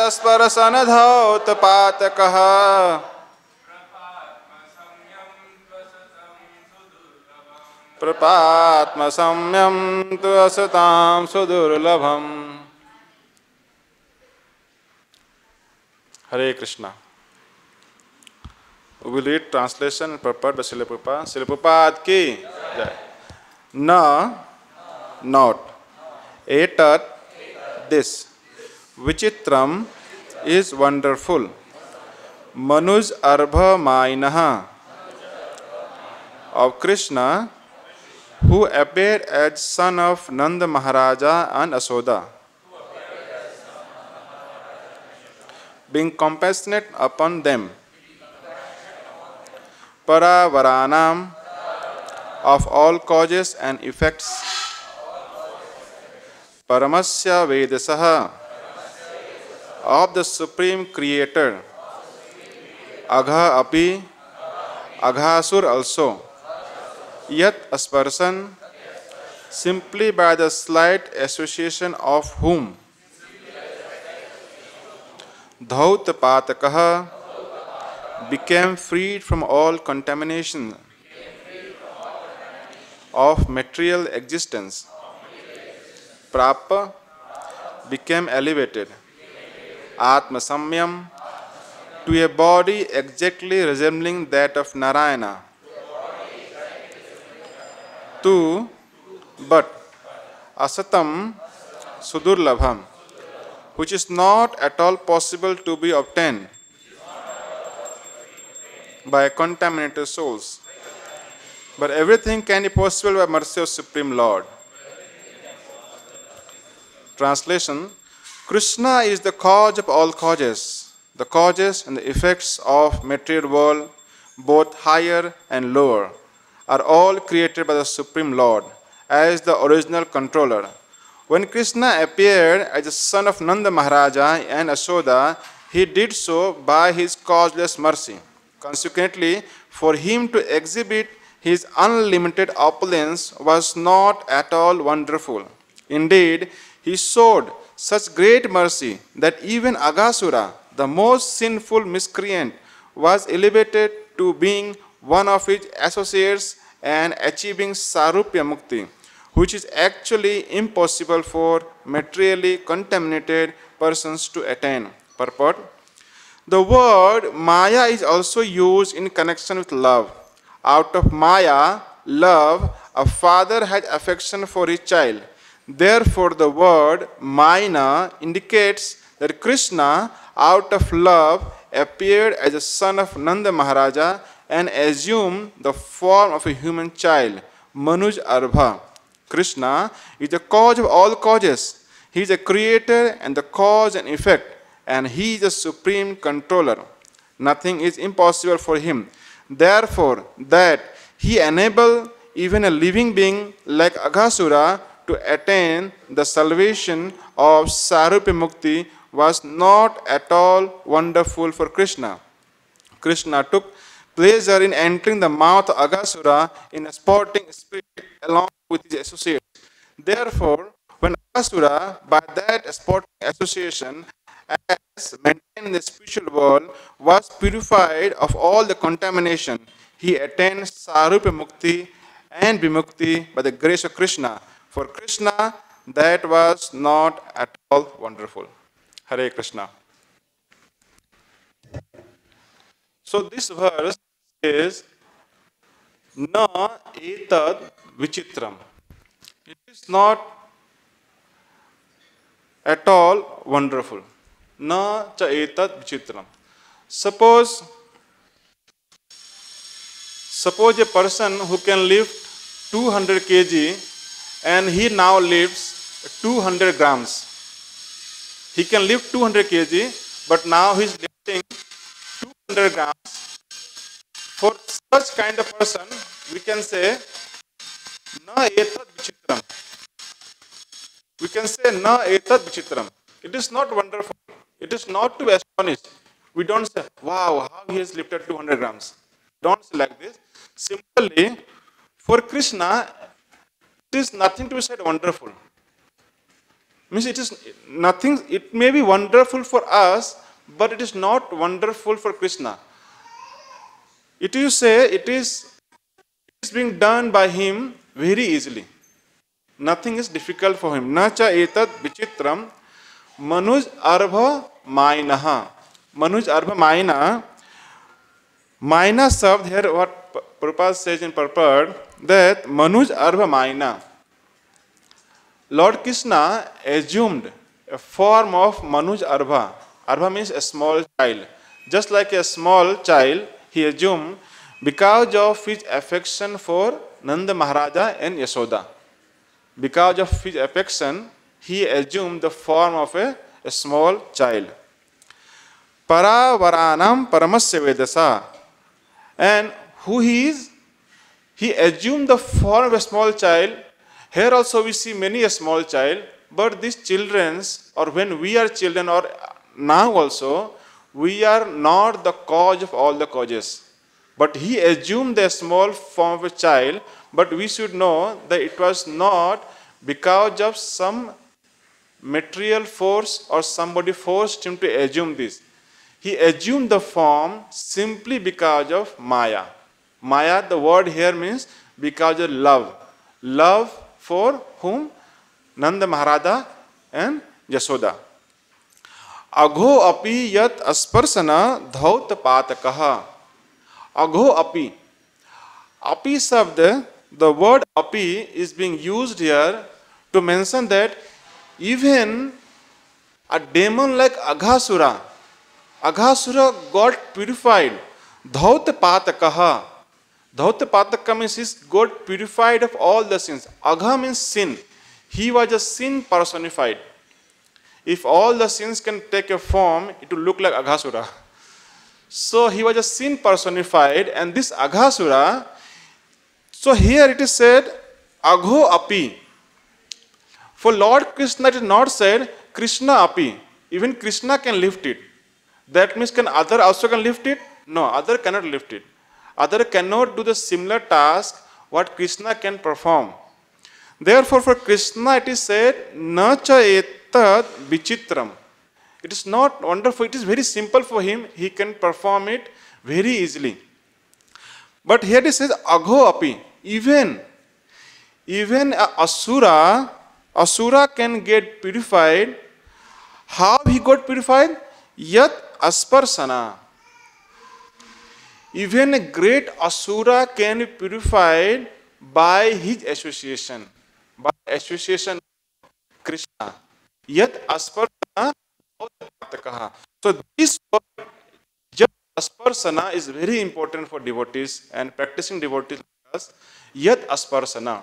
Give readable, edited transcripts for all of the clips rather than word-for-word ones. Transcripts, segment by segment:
स्पर्शनधौतपातकः प्रपात्मसम्यं तु असतां सुदुर्लभम्. Hare Krishna. We will read translation and purport by Srila Prabhupada. Srila Prabhupada ki jai. Na, not. Etat, this. Vichitram is wonderful. Manuj Arbha Mainaha of Krishna, who appeared as son of Nanda Maharaja and Asoda, being compassionate upon them. Paravaranam, of all causes and effects. Paramasya Vedasaha, of the Supreme Creator. Agha api, Aghasur also. Yat asparsan, simply by the slight association of whom. Dhautapatakaha, became freed from all contamination of material existence. Prapa, became elevated. Atmasamyam, to a body exactly resembling that of Narayana. Tu, but asatam sudurlabham, which is not at all possible to be obtained by contaminated souls. But everything can be possible by mercy of Supreme Lord. Translation: Krishna is the cause of all causes. The causes and the effects of material world, both higher and lower, are all created by the Supreme Lord as the original controller. When Krishna appeared as the son of Nanda Maharaja and Asoda, he did so by his causeless mercy. Consequently, for him to exhibit his unlimited opulence was not at all wonderful. Indeed, he showed such great mercy that even Aghasura, the most sinful miscreant, was elevated to being one of his associates and achieving Sarupya Mukti, which is actually impossible for materially contaminated persons to attain. Purport: the word Maya is also used in connection with love. Out of Maya, love, a father has affection for his child. Therefore, the word Maina indicates that Krishna, out of love, appeared as a son of Nanda Maharaja and assumed the form of a human child, Manuj Arbha. Krishna is the cause of all causes. He is the creator and the cause and effect, and he is the supreme controller. Nothing is impossible for him. Therefore, that he enabled even a living being like Aghasura to attain the salvation of Sarupya Mukti was not at all wonderful for Krishna. Krishna took pleasure in entering the mouth of Aghasura in a sporting spirit along with his associates. Therefore, when Aghasura, by that sporting association, as maintained in the spiritual world, was purified of all the contamination, he attained Sarupya Mukti and Vimukti by the grace of Krishna. For Krishna, that was not at all wonderful. Hare Krishna. So this verse is Na etad vichitram. It is not at all wonderful. Na cha etad vichitram. Suppose a person who can lift 200 kg and he now lifts 200 grams. He can lift 200 kg, but now he is lifting 200 grams. For such kind of person, we can say, Na etad vichitram. We can say, Na etad vichitram. It is not wonderful. It is not to be astonished. We don't say, wow, how he has lifted 200 grams. Don't say like this. Similarly, for Krishna, it is nothing to be said wonderful. Means it is nothing, it may be wonderful for us, but it is not wonderful for Krishna. It you say it is being done by him very easily. Nothing is difficult for him. Nacha etat vichitram manuj arbha mainaha. Manuj arbha maina. Maina shabd here what Prabhupada says in purport that manuj arbha maina. Lord Krishna assumed a form of Manuj Arbha. Arbha means a small child. Just like a small child, he assumed because of his affection for Nanda Maharaja and Yashoda. Because of his affection, he assumed the form of a small child. Paravaranam Paramasya Vedasa. And who he is? He assumed the form of a small child. Here also we see many a small child, but these children's, or when we are children, or now also, we are not the cause of all the causes. But he assumed the small form of a child, but we should know that it was not because of some material force or somebody forced him to assume this. He assumed the form simply because of Maya. Maya, the word here means because of love. Love for whom? Nanda Maharaja and Yashoda. Agho api yat asparsana dhaut patakaha. Agho api. Api sabd, the word api is being used here to mention that even a demon like Aghasura got purified. Dhaut patakaha. Dhaut pataka means he got purified of all the sins. Agha means sin. He was a sin personified. If all the sins can take a form, it will look like Aghasura. So he was a sin personified, and this Aghasura, so here it is said, Agho api. For Lord Krishna it is not said, Krishna api. Even Krishna can lift it. That means can other also can lift it? No, other cannot lift it. Other cannot do the similar task what Krishna can perform. Therefore, for Krishna it is said, Nacha etad vichitram. It is not wonderful, it is very simple for him. He can perform it very easily. But here it says, Agho api. Even Asura can get purified. How he got purified? Yat asparsana. Even a great Asura can be purified by his association. By association with Krishna. Yat asparsana. So this word, Yat asparsana, is very important for devotees and practicing devotees like us. Yat asparsana.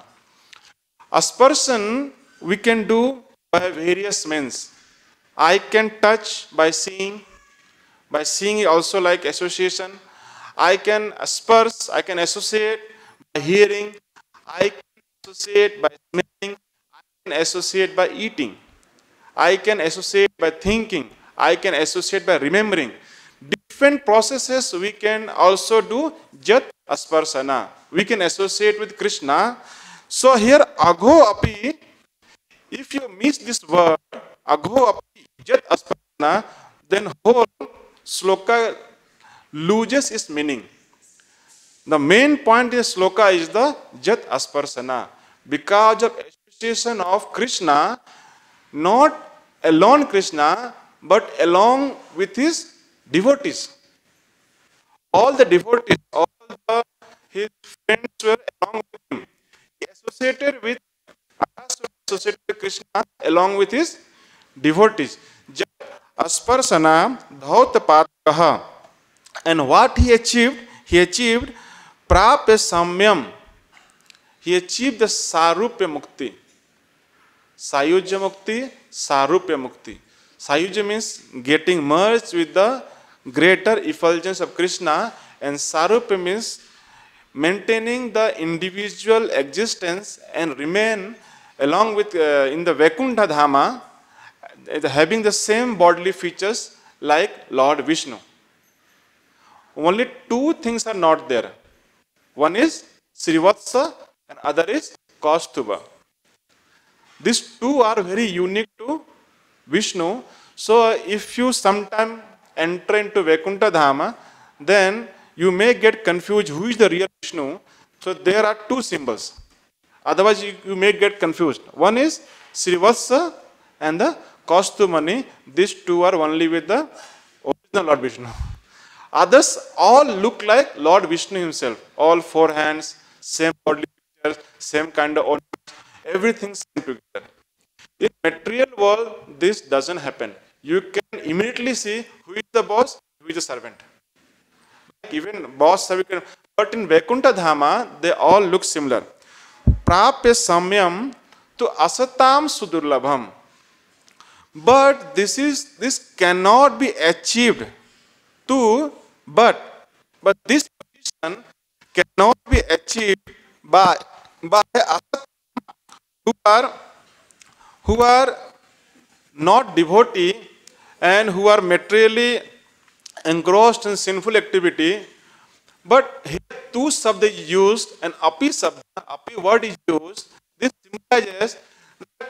Asparsan we can do by various means. I can touch by seeing. By seeing also like association. I can asperse, I can associate by hearing, I can associate by smelling, I can associate by eating, I can associate by thinking, I can associate by remembering. Different processes we can also do Jat Asparsana. We can associate with Krishna. So here Agho api, if you miss this word, Agho api Jat Asparsana, then whole sloka loses its meaning. The main point in sloka is the Jat Asparsana. Because of association of Krishna, not alone Krishna, but along with his devotees. All the devotees, his friends were along with him. He associated with Krishna along with his devotees. Jat Asparsana Dhaut Patakaha. And what he achieved? He achieved Prapya Samyam. He achieved the Sarupya Mukti. Sayujya Mukti, Sarupya Mukti. Sayujya means getting merged with the greater effulgence of Krishna, and Sarupya means maintaining the individual existence and remain along with in the Vaikuntha Dhama, having the same bodily features like Lord Vishnu. Only two things are not there. One is Srivatsa and other is Kaustuba. These two are very unique to Vishnu. So if you sometime enter into Vaikuntha Dhama, then you may get confused who is the real Vishnu. So there are two symbols. Otherwise you may get confused. One is Srivatsa and the Kaustumani. These two are only with the original Lord Vishnu. Others all look like Lord Vishnu himself. All four hands, same bodily features, same kind of ornaments, everything same together. In material world, this doesn't happen. You can immediately see who is the boss, who is the servant. Even boss, servant, but in Vaikuntha Dhama, they all look similar. Prapya samyam to asatam sudurlabham. But this cannot be achieved to but this position cannot be achieved by who are who are not devotee and who are materially engrossed in sinful activity. But here two sabda is used and api word is used. This symbolizes that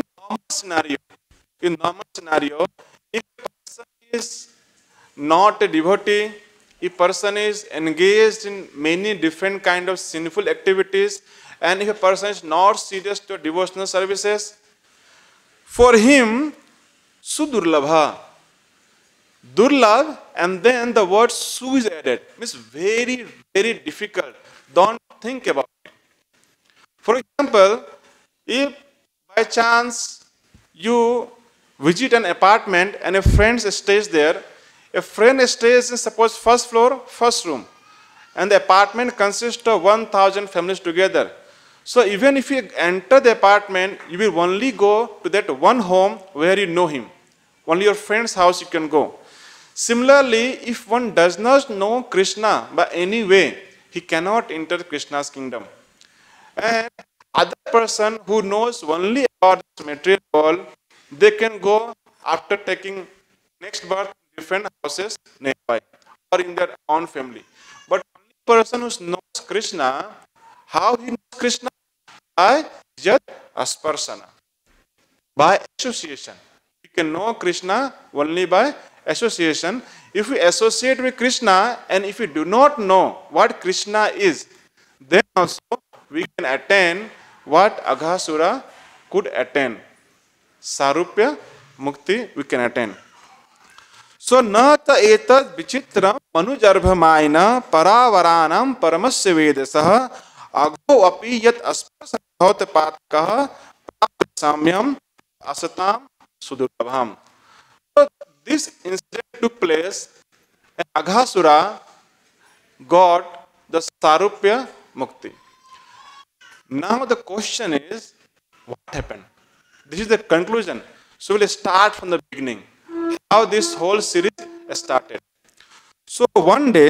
in normal scenario, if a person is not a devotee, if person is engaged in many different kind of sinful activities, and if a person is not serious to devotional services, for him, sudurlabha, durlabh, and then the word su is added. Means very, very difficult. Don't think about it. For example, if by chance you visit an apartment and a friend stays there, a friend stays in suppose first floor, first room, and the apartment consists of 1,000 families together. So even if you enter the apartment, you will only go to that one home where you know him. Only your friend's house you can go. Similarly, if one does not know Krishna by any way, he cannot enter Krishna's kingdom. And other person who knows only about this material world, they can go after taking next birth in different houses nearby or in their own family. But only person who knows Krishna, how he knows Krishna? By just asparsana, by association. We can know Krishna only by association. If we associate with Krishna and if we do not know what Krishna is, then also we can attain what Aghasura could attain. Sarupya Mukti we can attain. So nata etad vichitram manujarbhamaina paravaranam paramasya vedasah agho api yat asparsa bhavata patkah samyam asatam sudurlabham. So this incident took place and Aghasura got the Sarupya Mukti. Now the question is, what happened? This is the conclusion. So we'll start from the beginning. How this whole series started. So one day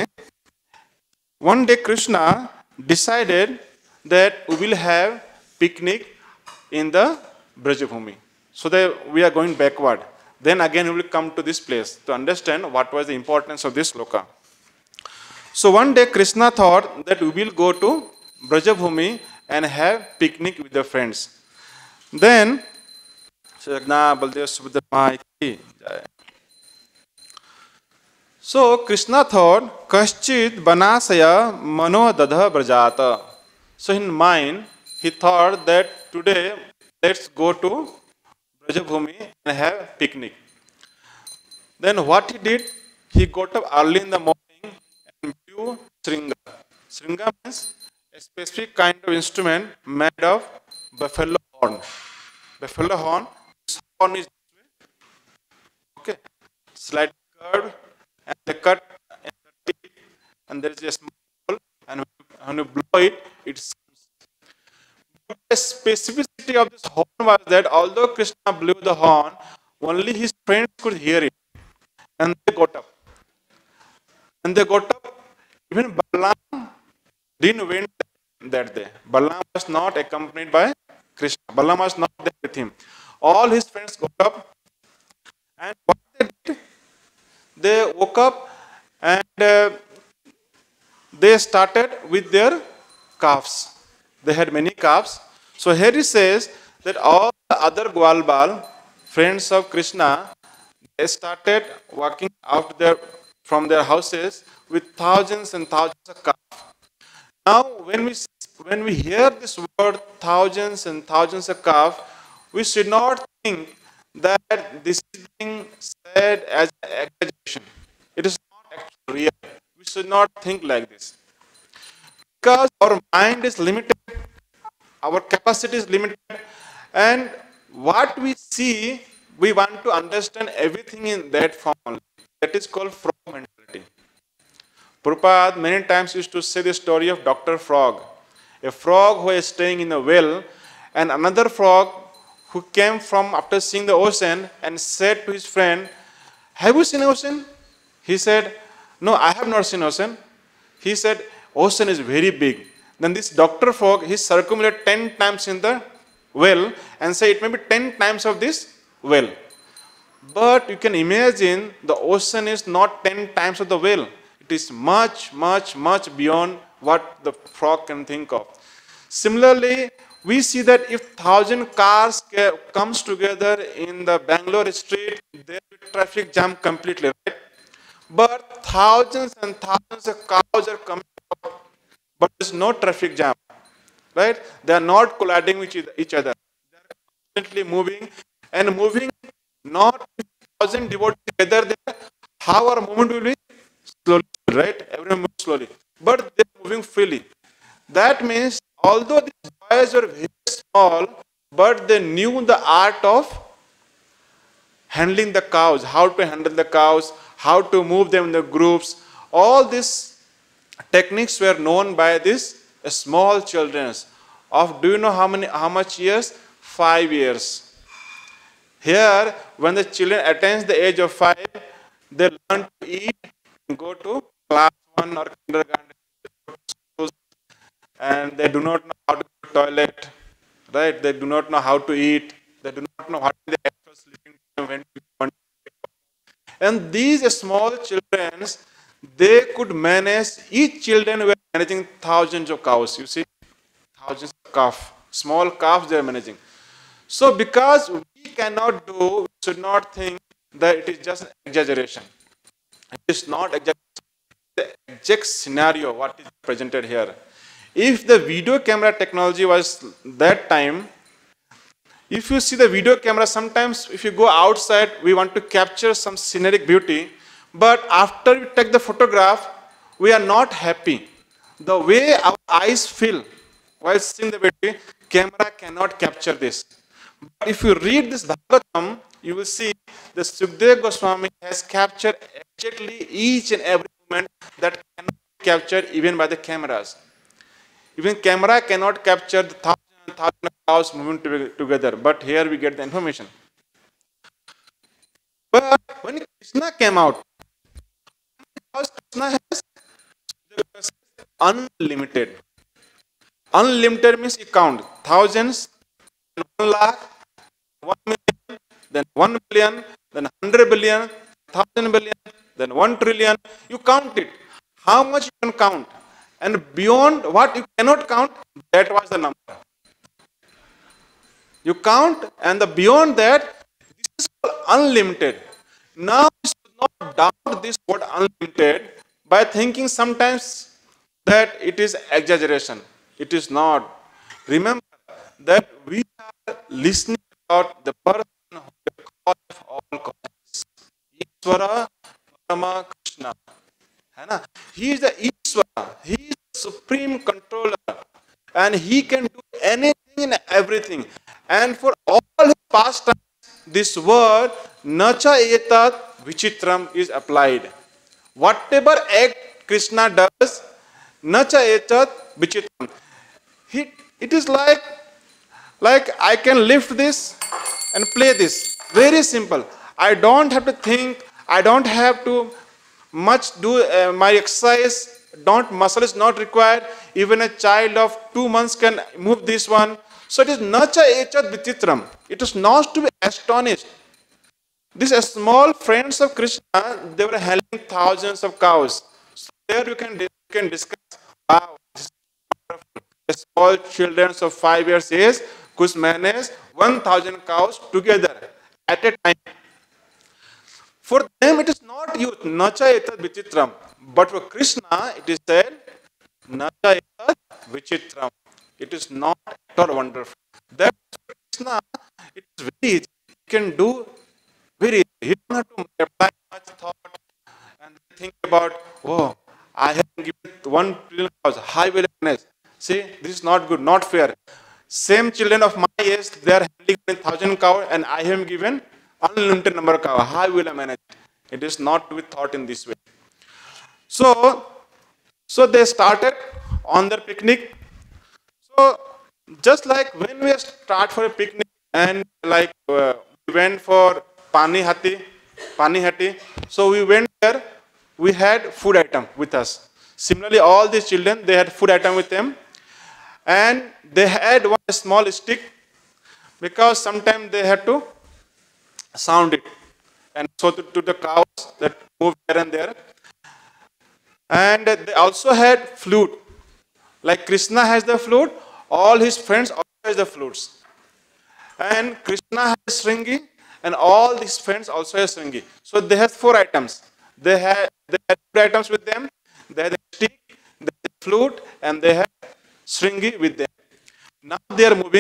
Krishna decided that we will have picnic in the Brajabhumi. So that we are going backward. Then again we will come to this place to understand what was the importance of this sloka. So one day Krishna thought that we will go to Brajabhumi and have picnic with the friends. Then so Krishna thought, Kaschid Banasaya Mano Dadha Brajata. So in mind, he thought that today let's go to Brajabhumi and have picnic. Then what he did, he got up early in the morning and blew Sringa. Sringa means a specific kind of instrument made of buffalo horn. Buffalo horn, this horn is okay, slightly curved, and they cut and there is a small hole, and when you blow it, it sounds. But the specificity of this horn was that although Krishna blew the horn, only his friends could hear it. And they got up. Even Balaam didn't win that day. Balaam was not accompanied by Krishna. Balaam was not there with him. All his friends got up. And what they did, they woke up and they started with their calves. They had many calves. So here he says that all the other Gwalbal, friends of Krishna, they started walking out from their houses with thousands and thousands of calves. Now, when we hear this word thousands and thousands of calves, we should not think that this is being said as an exaggeration. It is not actually real. We should not think like this because our mind is limited, our capacity is limited, and what we see, we want to understand everything in that form only. That is called frog mentality. Prabhupada many times used to say the story of Dr. Frog, a frog who is staying in a well, and another frog who came from after seeing the ocean and said to his friend, "Have you seen ocean?" He said, "No, I have not seen ocean." He said, "Ocean is very big." Then this Dr. Frog, he circumambulated 10 times in the well and said it may be 10 times of this well. But you can imagine the ocean is not 10 times of the well. It is much, much, much beyond what the frog can think of. Similarly, we see that if 1,000 cars comes together in the Bangalore street, there will be traffic jam completely, right? But thousands and thousands of cars are coming up, but there is no traffic jam, right? They are not colliding with each other. They are constantly moving and moving, not 1,000 devotees together there. How our movement will be? Slowly, right? Everyone moves slowly. But they are moving freely. That means, although these boys were very small, but they knew the art of handling the cows, how to handle the cows, how to move them in the groups. All these techniques were known by these small children. Of do you know how much years? 5 years. Here, when the children attain the age of 5, they learn to eat and go to class 1 or kindergarten, and they do not know how to go to toilet, right? They do not know how to eat. They do not know what is the actual sleeping time when to want. And these small children, they could manage. Each children were managing thousands of cows. You see, thousands of calves, small calves they are managing. So, because we cannot do, we should not think that it is just an exaggeration. It is not the exact scenario what is presented here. If the video camera technology was that time, if you see the video camera, sometimes if you go outside, we want to capture some scenic beauty, but after we take the photograph, we are not happy. The way our eyes feel while seeing the beauty, camera cannot capture this. But if you read this Bhagavatam, you will see the Sukadeva Goswami has captured exactly each and every moment that cannot be captured even by the cameras. Even camera cannot capture the thousands and thousands of cows moving together. But here we get the information. But when Krishna came out, Krishna has unlimited. Unlimited means you count thousands, 1 lakh, 1 million, then 1 billion, then 100 billion, 1,000 billion, then 1 trillion. You count it. How much you can count. And beyond what you cannot count, that was the number. You count, and the beyond that, this is called unlimited. Now, you should not doubt this word unlimited by thinking sometimes that it is exaggeration. It is not. Remember that we are listening about the person who is the cause of all causes. Ishvara Parama Krishna. He is the Ishvara. He is the supreme controller. And he can do anything and everything. And for all his pastimes, this word Nacha Etat Vichitram is applied. Whatever act Krishna does, Nacha Etat Vichitram. It is like I can lift this and play this. Very simple. I don't have to think. I don't have to much do my exercise. Muscle is not required. Even a child of 2 months can move this one. So it is nacha echat vichitram. It is not to be astonished. These small friends of Krishna, they were handling thousands of cows. So there you can discuss. Wow, this is wonderful. The small children of 5 years age could manage 1,000 cows together at a time. For them it is not youth, nacha etad vichitram. But for Krishna it is said, nacha etad vichitram. It is not at all wonderful. That Krishna, it is very easy. You can do very easy. You don't have to apply much thought and think about, oh, I have given 1 trillion cows. How will I manage? See, this is not good, not fair. Same children of my age, they are handling 1,000 cows and I have given unlimited number of cows. How will I manage? It is not to be thought in this way. So they started on their picnic. So just like when we start for a picnic and like we went for Pani Hati. So we went there, we had food item with us. Similarly, all these children, they had food item with them. And they had one small stick because sometimes they had to sound it. And so to the cows that move here and there. And they also had flute. Like Krishna has the flute, all his friends also has the flutes. And Krishna has Sringi, and all his friends also have Sringi. So they have 4 items. They had 4 items with them. They had a stick, they had a flute, and they had Sringi with them. Now they are moving.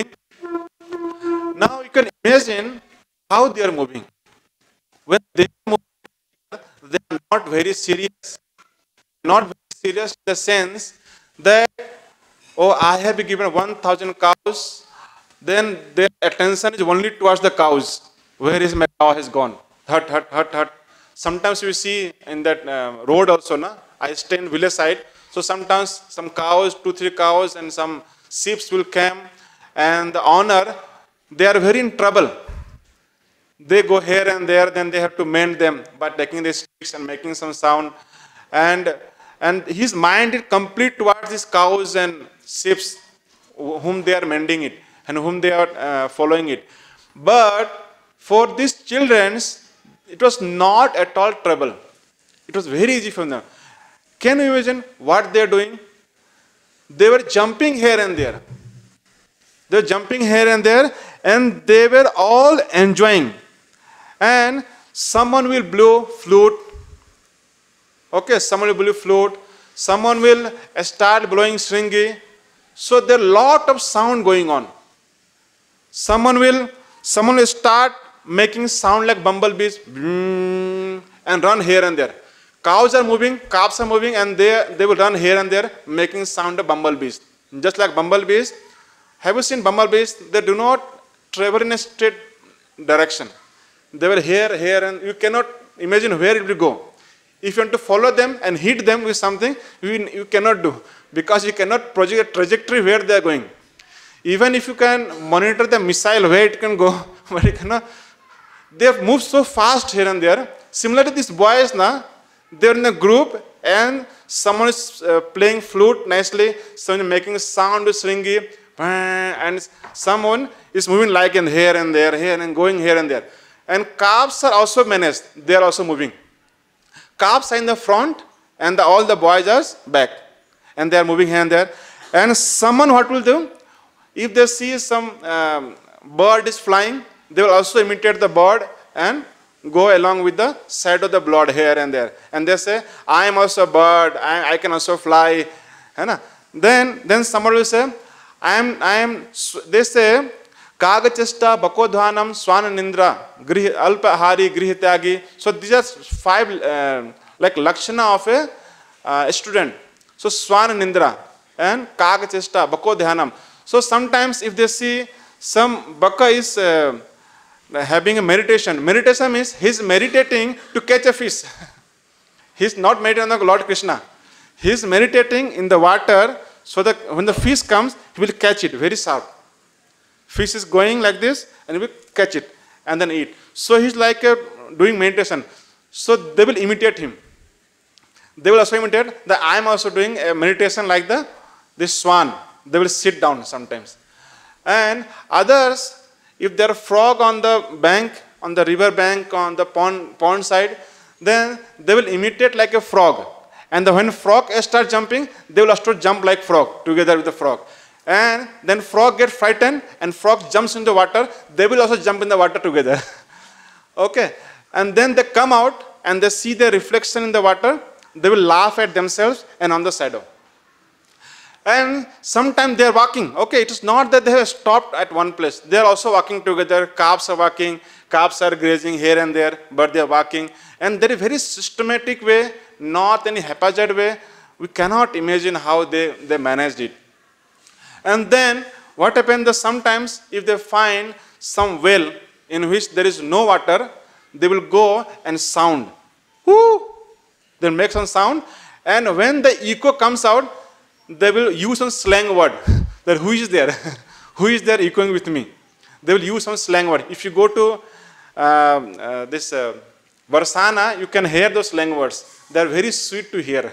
Now you can imagine how they are moving. When they are moving, they are not very serious. Not very serious in the sense that, oh, I have been given 1,000 cows, then their attention is only towards the cows. Where is my cow has gone? Hut. Sometimes we see in that road also, na? I stay in village side. So sometimes some cows, 2-3 cows and some sheep will come and the owner, they are very in trouble. They go here and there, then they have to mend them by taking the sticks and making some sound. And his mind is complete towards these cows and sheep whom they are mending it and whom they are following it. But for these children, it was not at all trouble. It was very easy for them. Can you imagine what they are doing? They were jumping here and there. They were jumping here and there and they were all enjoying. And someone will blow flute. Okay, someone will blow flute. Someone will start blowing Sringi. So there are lot of sound going on. Someone will start making sound like bumblebees and run here and there. Cows are moving, calves are moving, and they will run here and there, making sound of bumblebees. Just like bumblebees. Have you seen bumblebees? They do not travel in a straight direction. They were here, and you cannot imagine where it will go. If you want to follow them and hit them with something, you cannot do. Because you cannot project a trajectory where they are going. Even if you can monitor the missile where it can go, but you cannot. They have moved so fast here and there. Similarly, these boys now, they are in a group and someone is playing flute nicely, someone is making sound with Sringi, and someone is moving like in here and there, here and going here and there. And calves are also managed. They are also moving. Calves are in the front and all the boys are back. And they are moving here and there. And someone what will do? If they see some bird is flying, they will also imitate the bird and go along with the side of the blood here and there. And they say, I am also a bird, I can also fly. Then someone will say, they say, Kagachesta, Bakodhanam, Swana Nindra, Alpa Hari, Grihityagi. So these are 5 like Lakshana of a student. So Swana Nindra and Kagachesta, Bakodhanam. So sometimes if they see some Baka is having a meditation. Meditation means he is meditating to catch a fish. He is not meditating on the Lord Krishna. He is meditating in the water so that when the fish comes, he will catch it very sharp. Fish is going like this and he will catch it and then eat. So he is like doing meditation. So they will imitate him. They will also imitate that I am also doing a meditation like this swan. They will sit down sometimes. And others, if there are frog on the bank, on the river bank, on the pond side, then they will imitate like a frog. And when frog start jumping, they will also jump like frog together with the frog. And then frog get frightened and frog jumps in the water. They will also jump in the water together. Okay. And then they come out and they see their reflection in the water. They will laugh at themselves and on the shadow. And sometimes they are walking. Okay, it is not that they have stopped at one place. They are also walking together. Calves are walking. Calves are grazing here and there, but they are walking. And there is a very systematic way, not any haphazard way. We cannot imagine how they managed it. And then what happens is sometimes if they find some well in which there is no water, they will go and sound. Whoo! They'll make some sound. And when the echo comes out, they will use some slang word. That who is there? Who is there echoing with me? They will use some slang word. If you go to this Varsana, you can hear those slang words. They are very sweet to hear.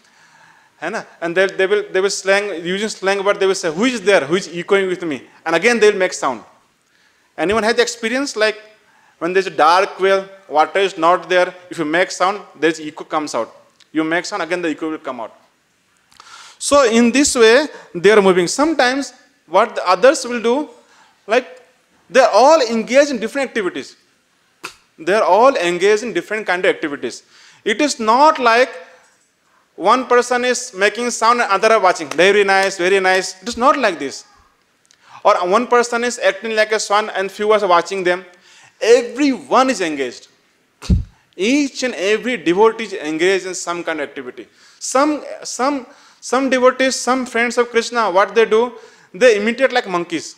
And they will slang, using slang word, they will say, who is there? Who is echoing with me? And again they will make sound. Anyone has the experience like when there is a dark well, water is not there, if you make sound, there is echo comes out. You make sound, again the echo will come out. So in this way, they are moving. Sometimes what the others will do, like they are all engaged in different activities. They are all engaged in different kind of activities. It is not like one person is making sound and other are watching. Very nice, very nice. It is not like this. Or one person is acting like a swan and few are watching them. Everyone is engaged. Each and every devotee is engaged in some kind of activity. Some devotees, some friends of Krishna, what they do, they imitate like monkeys.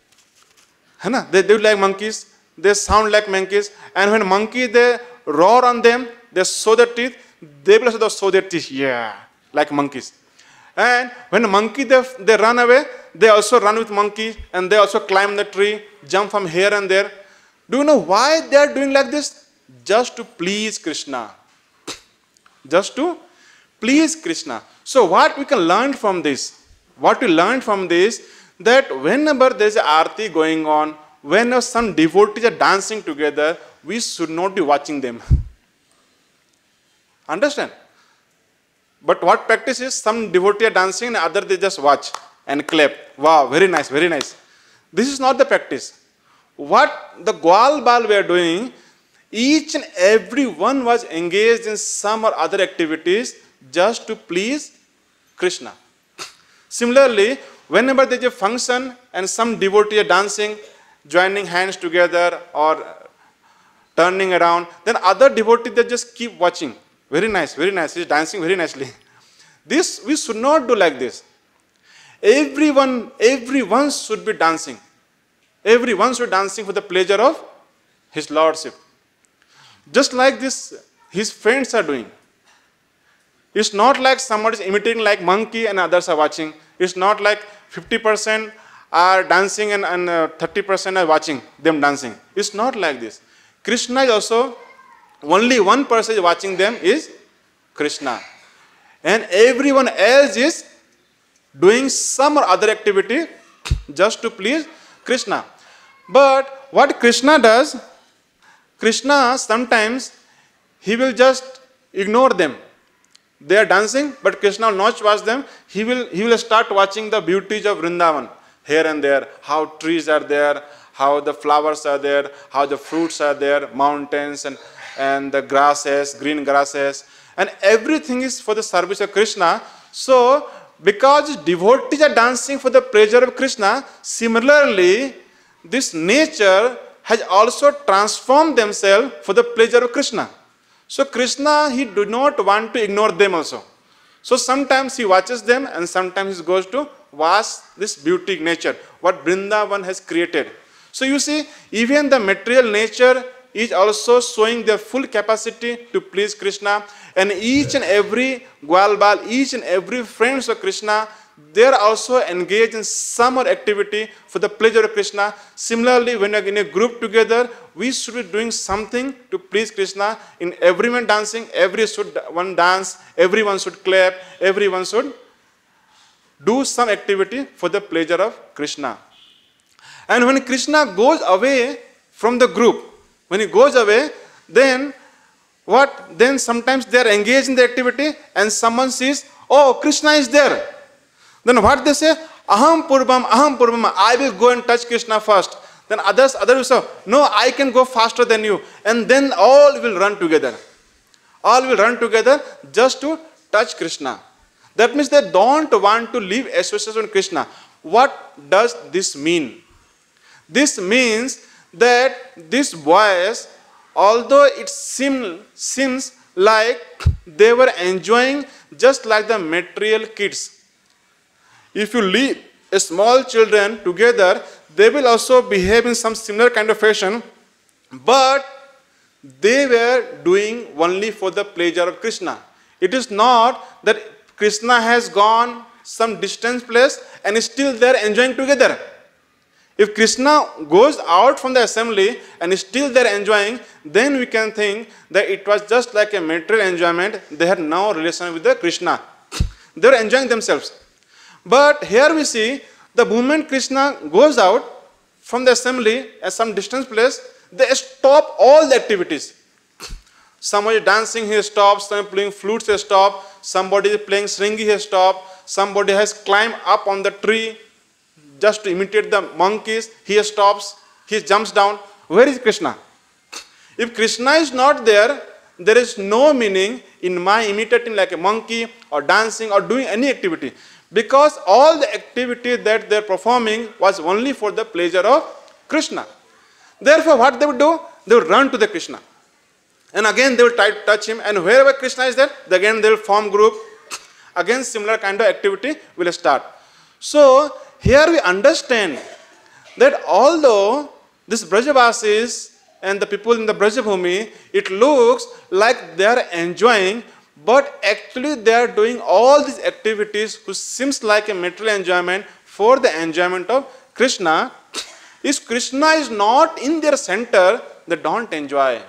They do like monkeys. They sound like monkeys. And when monkey, they roar on them, they show their teeth, they will also show their teeth, yeah, like monkeys. And when a monkey, they run away, they also run with monkey, and they also climb the tree, jump from here and there. Do you know why they are doing like this? Just to please Krishna. Just to please Krishna. So what we can learn from this? What we learn from this, that whenever there is an arati going on, whenever some devotees are dancing together, we should not be watching them. Understand? But what practice is, some devotee are dancing and other they just watch and clap. Wow, very nice, very nice. This is not the practice. What the Gwal Bal were doing, each and every one was engaged in some or other activities just to please Krishna. Similarly, whenever there is a function and some devotee are dancing, joining hands together or turning around, then other devotees they just keep watching. Very nice, very nice. He's dancing very nicely. This we should not do like this. Everyone should be dancing. Everyone should be dancing for the pleasure of his lordship. Just like this, his friends are doing. It's not like somebody is imitating like monkey and others are watching. It's not like 50% are dancing and 30% are watching them dancing. It's not like this. Krishna is also, only one person is watching them is Krishna. And everyone else is doing some or other activity just to please Krishna. But what Krishna does, Krishna sometimes, he will just ignore them. They are dancing, but Krishna will not watch them. He will start watching the beauties of Vrindavan, here and there, how trees are there, how the flowers are there, how the fruits are there, mountains and the grasses, green grasses, and everything is for the service of Krishna. So, because devotees are dancing for the pleasure of Krishna, similarly, this nature has also transformed themselves for the pleasure of Krishna. So Krishna, he do not want to ignore them also. So sometimes he watches them and sometimes he goes to watch this beauty nature, what Vrindavan has created. So you see, even the material nature is also showing their full capacity to please Krishna. And each and every Gwalbal, each and every friends of Krishna, they are also engaged in some or activity for the pleasure of Krishna. Similarly, when we are in a group together, we should be doing something to please Krishna. In everyone dancing, everyone dance, everyone should clap, everyone should do some activity for the pleasure of Krishna. And when Krishna goes away from the group, when he goes away, then what? Then sometimes they are engaged in the activity and someone sees, oh, Krishna is there. Then what they say? aham purvam, I will go and touch Krishna first. Then others will say, no, I can go faster than you. And then all will run together. All will run together just to touch Krishna. That means they don't want to leave association with Krishna. What does this mean? This means that these boys, although it seems like they were enjoying just like the material kids. If you leave a small children together, they will also behave in some similar kind of fashion, but they were doing only for the pleasure of Krishna. It is not that Krishna has gone some distant place and still they are enjoying together. If Krishna goes out from the assembly and still they are enjoying, then we can think that it was just like a material enjoyment. They had no relation with the Krishna. They were enjoying themselves. But here we see, the moment Krishna goes out from the assembly at some distant place, they stop all the activities. Somebody is dancing, he stops. Somebody playing flutes, he stops. Somebody is playing sringi, he stops. Somebody has climbed up on the tree just to imitate the monkeys, he stops, he jumps down. Where is Krishna? If Krishna is not there, there is no meaning in my imitating like a monkey or dancing or doing any activity. Because all the activity that they are performing was only for the pleasure of Krishna. Therefore, what they would do? They would run to the Krishna. And again they will try to touch him, and wherever Krishna is there, again they will form group. Again similar kind of activity will start. So here we understand that although these Brajavasis and the people in the Brajabhumi, it looks like they are enjoying, but actually they are doing all these activities which seems like a material enjoyment for the enjoyment of Krishna. If Krishna is not in their center, they don't enjoy.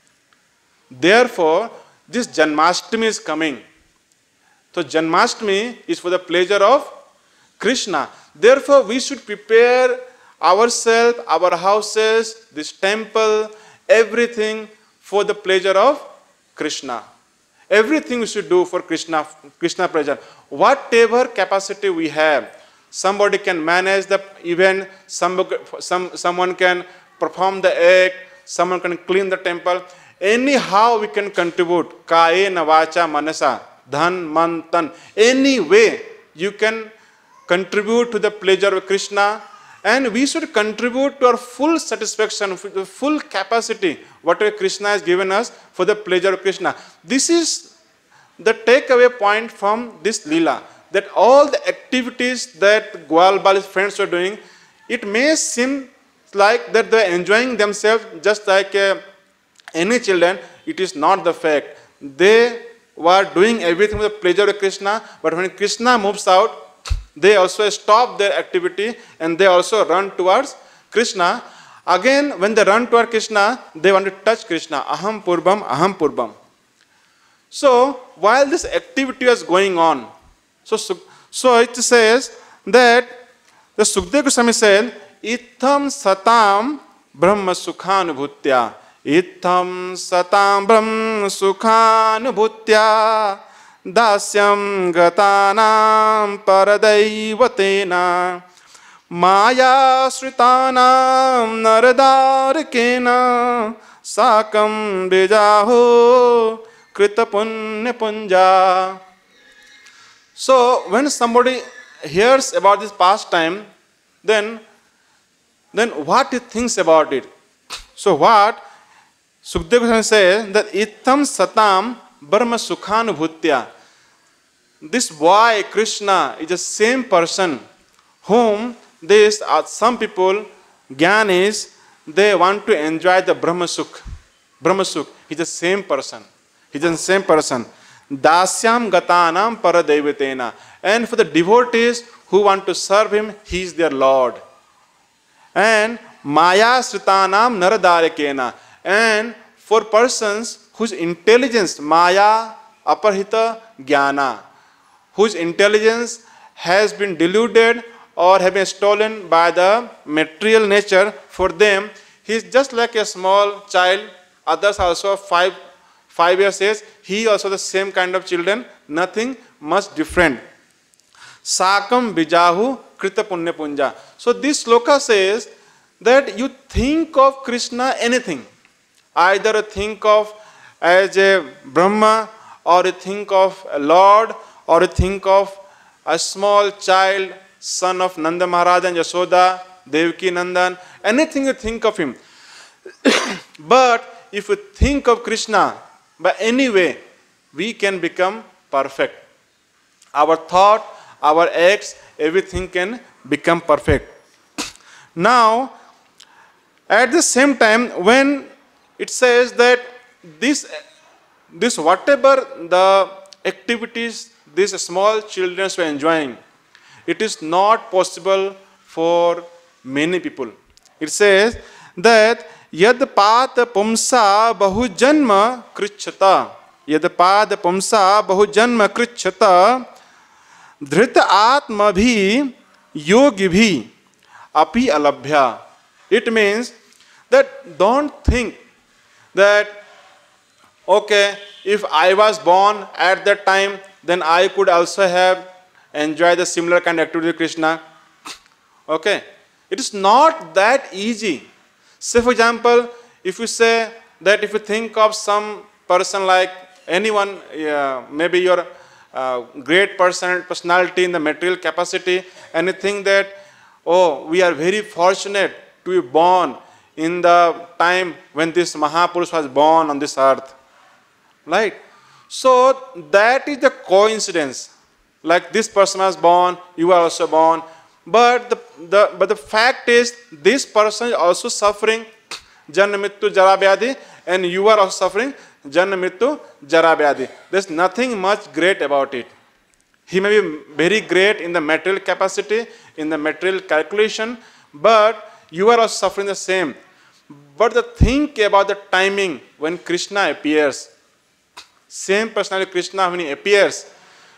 Therefore, this Janmashtami is coming. So Janmashtami is for the pleasure of Krishna. Therefore, we should prepare ourselves, our houses, this temple, everything for the pleasure of Krishna. Everything we should do for Krishna pleasure. Whatever capacity we have, somebody can manage the event, someone can perform the act, someone can clean the temple. Anyhow we can contribute. Kayena vacha manasa, dhan, man, tan. Any way you can contribute to the pleasure of Krishna, and we should contribute to our full satisfaction, the full capacity, whatever Krishna has given us for the pleasure of Krishna. This is the takeaway point from this Lila, that all the activities that Gwalbali's friends were doing, it may seem like that they are enjoying themselves just like any children. It is not the fact. They were doing everything for the pleasure of Krishna, but when Krishna moves out, they also stop their activity and they also run towards Krishna. Again, when they run toward Krishna, they want to touch Krishna. Aham purvam, aham purvam. So, while this activity was going on, so it says that the Sukdev Goswami said, Itham satam brahma sukhanubhutya. Itham satam brahma sukhanubhutya. Dasyam gatanam paradaivatena maya sritanam naradarakena sakam bijaho krita punya punja. So when somebody hears about this pastime, then what he thinks about it. So what Sukdev Goswami says, that itham satam brahma sukhanubhutya. This boy Krishna is the same person whom some people, Gyanis, they want to enjoy the Brahma Sukh. Brahma Sukh. He's the same person. He's the same person. Dasyam gatanam paradaivatena. And for the devotees who want to serve him, he is their Lord. And maya sritanam naradarakena. And for persons whose intelligence, maya aparhita jnana, whose intelligence has been deluded or have been stolen by the material nature, for them, he is just like a small child. Others also 5 years age, he also the same kind of children, nothing much different. Sakam bijahu Krita Punya Punja. So this sloka says that you think of Krishna anything. Either think of as a Brahma, or you think of a Lord, or you think of a small child, son of Nanda Maharaj and Yashoda, Devaki Nandan, anything you think of him. But if you think of Krishna by any way, we can become perfect. Our thought, our acts, everything can become perfect. Now, at the same time, when it says that this whatever the activities these small children were enjoying, it is not possible for many people. It says that yad pat pumsa bahu janma krichata, yad pat pumsa bahu janma krichata, धृत आत्मा भी योगी भी अपि alabhya. It means that don't think that, okay, if I was born at that time, then I could also have enjoyed the similar kind of activity with Krishna. Okay, it is not that easy. Say for example, if you say that if you think of some person like anyone, maybe your great personality in the material capacity, and you think that, oh, we are very fortunate to be born in the time when this Mahapurush was born on this earth. Right? So that is the coincidence. Like this person was born, you are also born. But the fact is, this person is also suffering Janma Mrityu Jara Vyadhi, and you are also suffering Janma Mrityu Jara Vyadhi. There's nothing much great about it. He may be very great in the material capacity, in the material calculation, but you are also suffering the same. But think about the timing when Krishna appears. Same personality Krishna when he appears.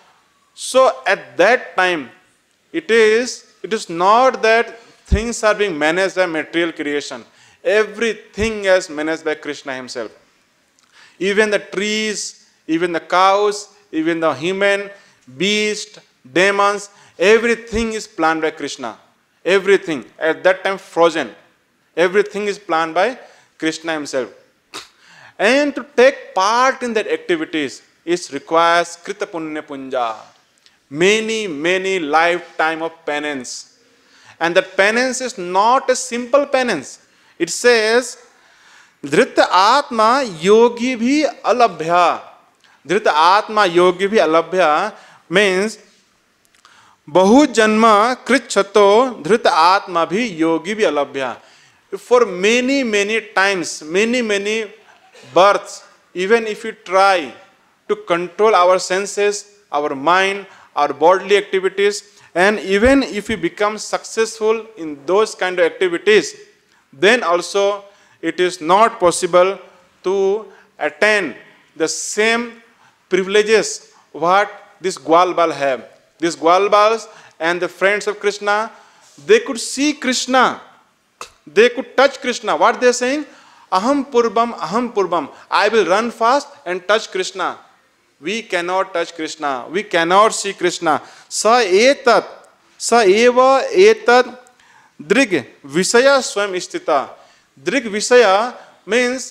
So at that time, it is not that things are being managed by material creation. Everything is managed by Krishna himself. Even the trees, even the cows, even the human, beast, demons, everything is planned by Krishna. Everything. At that time frozen. Everything is planned by Krishna himself. And to take part in that activities, it requires Krita Punya Punja. Many lifetime of penance. And that penance is not a simple penance. It says, Dhrita Atma Yogi Bhi Alabhya. Dhrita Atma Yogi Bhi Alabhya means Bahu Janma Krichato Dhrita Atma Bhi Yogi Bhi Alabhya. For many times, many births, even if we try to control our senses, our mind, our bodily activities, and even if we become successful in those kind of activities, then also it is not possible to attain the same privileges what these Gwalbal have. These Gwalbals and the friends of Krishna, they could see Krishna. They could touch Krishna. What they are saying? Aham Purbam. I will run fast and touch Krishna. We cannot touch Krishna. We cannot see Krishna. Sa eva etat drig visaya swam istita. Drig visaya means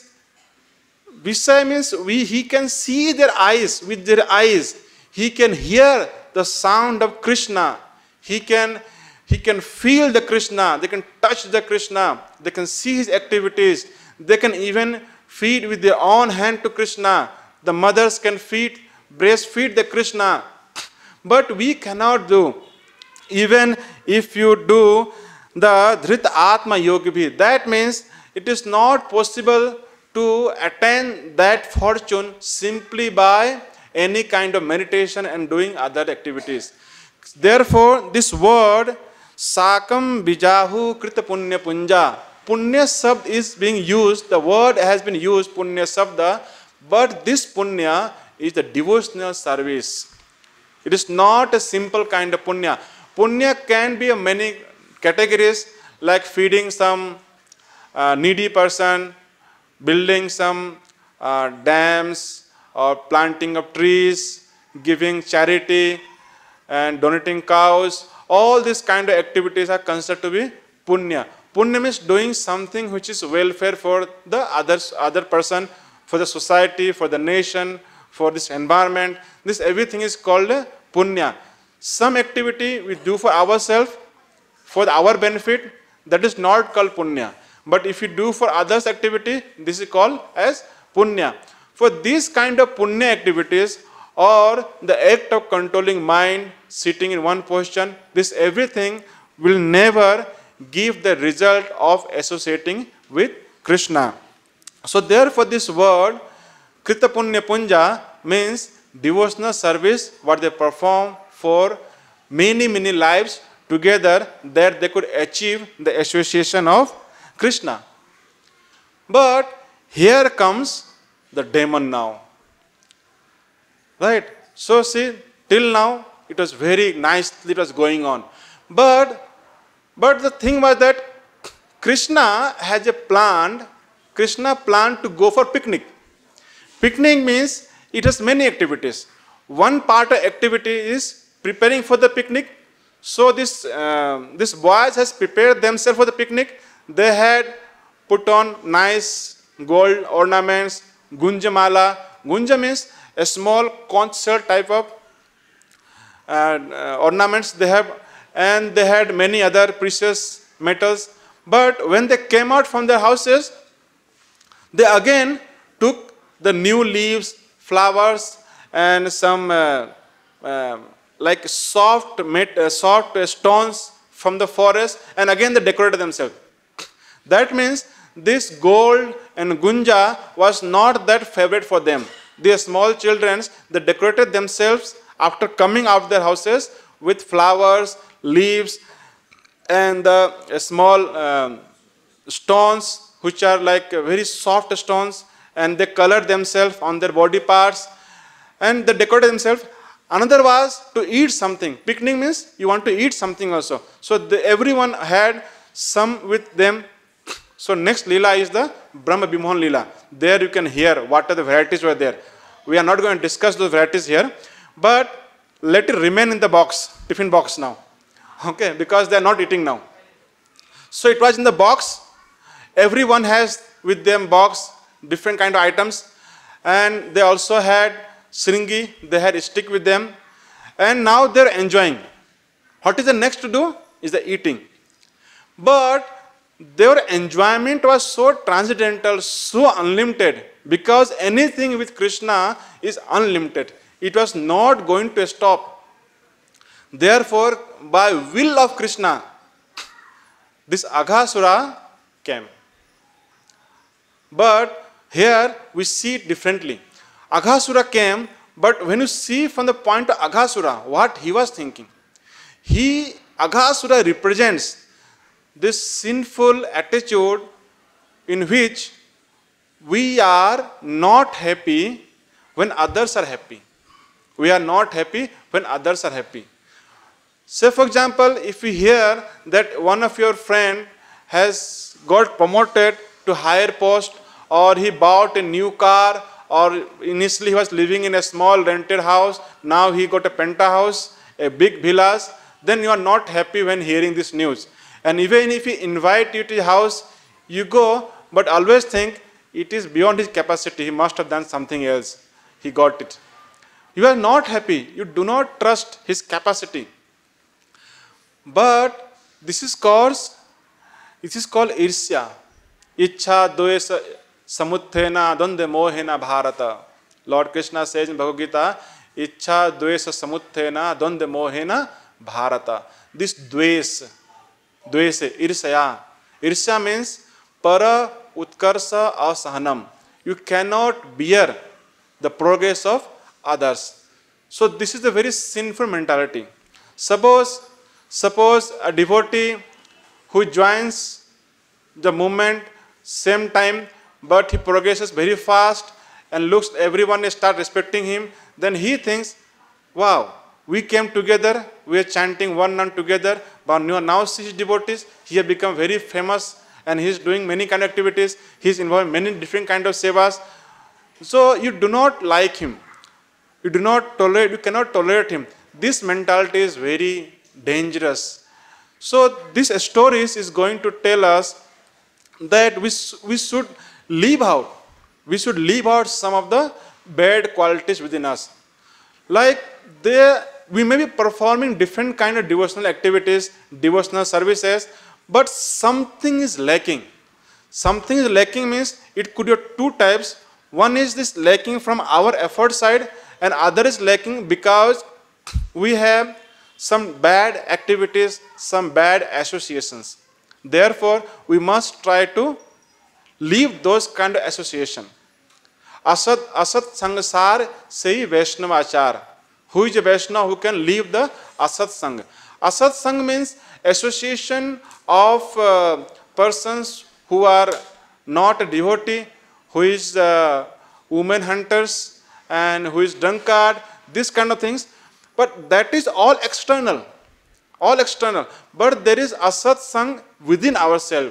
he can see their eyes with their eyes. He can hear the sound of Krishna. He can feel the Krishna. They can touch the Krishna. They can see his activities. They can even feed with their own hand to Krishna. The mothers can breastfeed the Krishna. But we cannot do. Even if you do the Dhrita Atma Yogi Bhi, that means it is not possible to attain that fortune simply by any kind of meditation and doing other activities. Therefore, this word Sakam Bijahu Krita Punya Punja, Punya Sabd is being used, the word has been used, Punya Sabda, but this Punya is the devotional service. It is not a simple kind of Punya. Punya can be of many categories, like feeding some needy person, building some dams, or planting of trees, giving charity, and donating cows, all these kind of activities are considered to be punya. Punya means doing something which is welfare for the other person, for the society, for the nation, for this environment. This everything is called punya. Some activity we do for ourselves, for our benefit, that is not called punya. But if you do for others activity, this is called as punya. For these kind of punya activities, or the act of controlling mind, sitting in one position, this everything will never give the result of associating with Krishna. So therefore this word Krita Punya Punja means devotional service what they perform for many lives together, that they could achieve the association of Krishna. But here comes the demon now. Right? So see, till now it was very nicely it was going on. But the thing was that Krishna planned to go for picnic. Picnic means it has many activities. One part of activity is preparing for the picnic. So this boys has prepared themselves for the picnic. They had put on nice gold ornaments, gunja mala. Gunja means a small conch shell type of ornaments they have, and they had many other precious metals. But when they came out from their houses, they again took the new leaves, flowers, and some like soft stones from the forest, and again they decorated themselves. That means this gold and gunja was not that favorite for them. The small children, they decorated themselves after coming out of their houses with flowers, leaves, and the small stones which are like very soft stones, and they colored themselves on their body parts, and they decorated themselves. Another was to eat something. Picnic means you want to eat something also. So everyone had some with them. So next Lila is the Brahma Bimohan Lila. There you can hear what are the varieties were there. We are not going to discuss those varieties here, but let it remain in the box, tiffin box now. Okay, because they are not eating now. So it was in the box. Everyone has with them box, different kind of items. And they also had Sringi, they had a stick with them. And now they are enjoying. What is the next to do? Is the eating. But their enjoyment was so transcendental, so unlimited, because anything with Krishna is unlimited. It was not going to stop. Therefore, by will of Krishna, this Aghasura came. But here we see it differently. Aghasura came, but when you see from the point of Aghasura, what he was thinking, Aghasura represents this sinful attitude in which we are not happy when others are happy. We are not happy when others are happy. Say for example, if we hear that one of your friend has got promoted to higher post, or he bought a new car, or initially he was living in a small rented house, now he got a penthouse, a big villas, then you are not happy when hearing this news. And even if he invite you to his house, you go, but always think it is beyond his capacity. He must have done something else. He got it. You are not happy. You do not trust his capacity. But this is called irsya. Ichha dvesa samuthena dvandva mohena bharata. Lord Krishna says in Bhagavad Gita, Ichha dvesa samuthena dvandva mohena bharata. This dvesa, irsya. Irsya means para utkarsa asahanam. You cannot bear the progress of others. So this is a very sinful mentality. Suppose a devotee who joins the movement same time, but he progresses very fast and looks everyone start respecting him, then he thinks, wow, we came together, we are chanting one and together, but now see his devotees, he has become very famous and he is doing many kind of activities, he is involved in many different kind of sevas. So you do not like him. You cannot tolerate him. This mentality is very dangerous. So this stories is going to tell us that we should leave out. We should leave out some of the bad qualities within us. Like we may be performing different kind of devotional activities, devotional services, but something is lacking. Something is lacking means it could be of two types. One is this lacking from our effort side, and other is lacking because we have some bad activities, some bad associations. Therefore, we must try to leave those kind of association. Asat Sangsar Sei Vaishnavachar. Who is a Vaishnava who can leave the Asat Sang? Asat Sang means association of persons who are not a devotee, who is women hunters, and who is drunkard, this kind of things. But that is all external. All external. But there is Asat Sang within ourselves.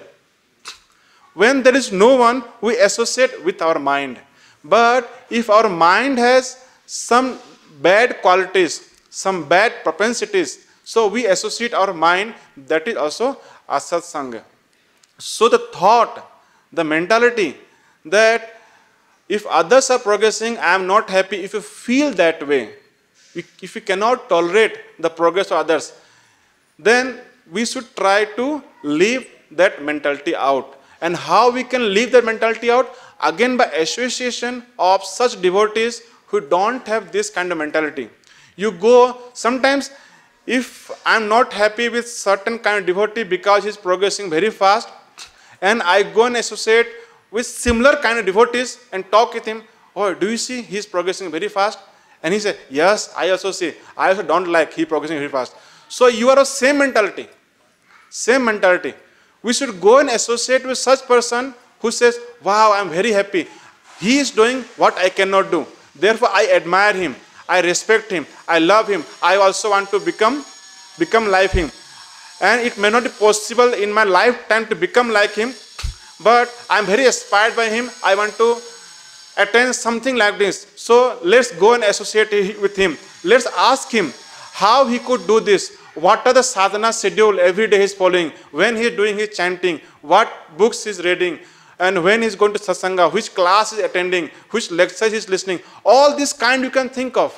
When there is no one, we associate with our mind. But if our mind has some bad qualities, some bad propensities, so we associate our mind, that is also Asat Sangha. So the thought, the mentality that if others are progressing, I am not happy. If you feel that way, if you cannot tolerate the progress of others, then we should try to leave that mentality out. And how we can leave that mentality out? Again, by association of such devotees who don't have this kind of mentality. You go, sometimes if I am not happy with certain kind of devotee because he is progressing very fast, and I go and associate with similar kind of devotees and talk with him, oh, do you see he is progressing very fast? And he says, yes, I also see. I also don't like he progressing very fast. So you are of same mentality. Same mentality. We should go and associate with such person who says, wow, I am very happy. He is doing what I cannot do. Therefore, I admire him. I respect him. I love him. I also want to become like him. And it may not be possible in my lifetime to become like him, but I am very inspired by him. I want to attain something like this. So let's go and associate with him. Let's ask him how he could do this. What are the sadhana schedule every day he is following, when he is doing his chanting, what books he is reading, and when he is going to satsanga, which class he is attending, which lectures he is listening. All this kind you can think of.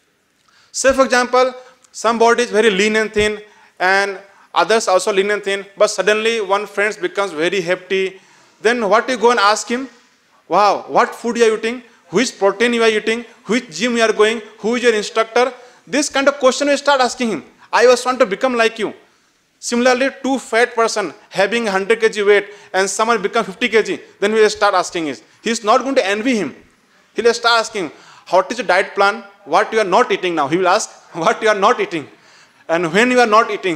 Say for example, somebody is very lean and thin, and others also lean and thin, but suddenly one friend becomes very hefty. Then what you go and ask him? Wow, what food you are eating? Which protein you are eating? Which gym you are going? Who is your instructor? This kind of question you start asking him. I also want to become like you. Similarly, two fat person having 100 kg weight and someone become 50 kg, then we will start asking him. He is not going to envy him. He will start asking, what is your diet plan? What you are not eating now? He will ask, what you are not eating? And when you are not eating?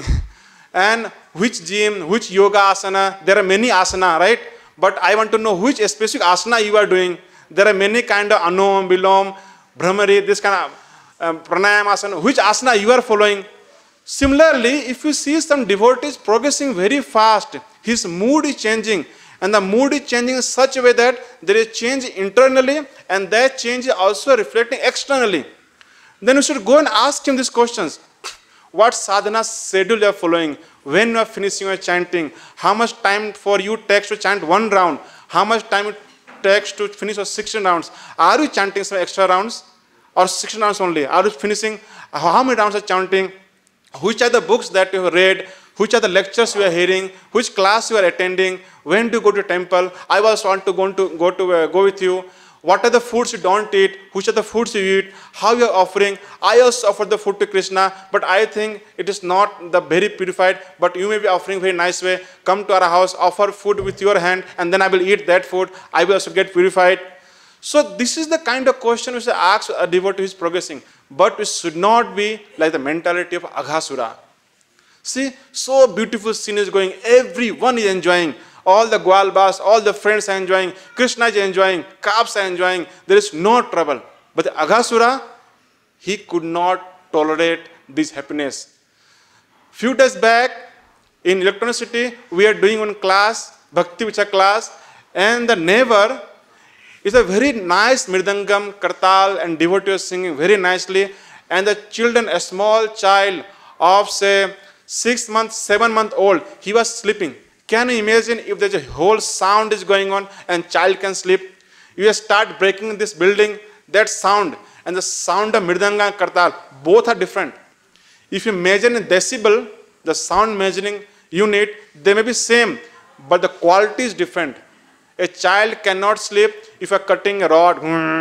And which gym, which yoga asana? There are many asana, right? But I want to know which specific asana you are doing. There are many kind of Anum, Bilom, Brahmari, this kind of pranayama asana. Which asana you are following? Similarly, if you see some devotees progressing very fast, his mood is changing, and the mood is changing in such a way that there is change internally, and that change is also reflecting externally. Then you should go and ask him these questions. What sadhana schedule you are following? When you are finishing your chanting? How much time for you takes to chant one round? How much time it takes to finish your 16 rounds? Are you chanting some extra rounds? Or 16 rounds only? Are you finishing? How many rounds are chanting? Which are the books that you have read? Which are the lectures you are hearing? Which class you are attending? When do you go to temple? I also want to go with you. What are the foods you don't eat? Which are the foods you eat? How you are offering? I also offer the food to Krishna, but I think it is not the very purified, but you may be offering very nice way. Come to our house, offer food with your hand, and then I will eat that food. I will also get purified. So this is the kind of question which I ask a devotee who is progressing. But it should not be like the mentality of Aghasura. See, so beautiful scene is going. Everyone is enjoying. All the Gwalbas, all the friends are enjoying. Krishna is enjoying. Calves are enjoying. There is no trouble. But Aghasura, he could not tolerate this happiness. Few days back, in electricity, we are doing one class, Bhakti Vichar class, and the neighbor is a very nice mridangam, kartal, and devotee singing very nicely. And the children, a small child, of say 6 months, 7 month old, he was sleeping. Can you imagine if there's a whole sound is going on and child can sleep? You start breaking this building, that sound and the sound of Mridanga and Kartal, both are different. If you measure in decibel, the sound measuring unit, they may be same, but the quality is different. A child cannot sleep if you are cutting a rod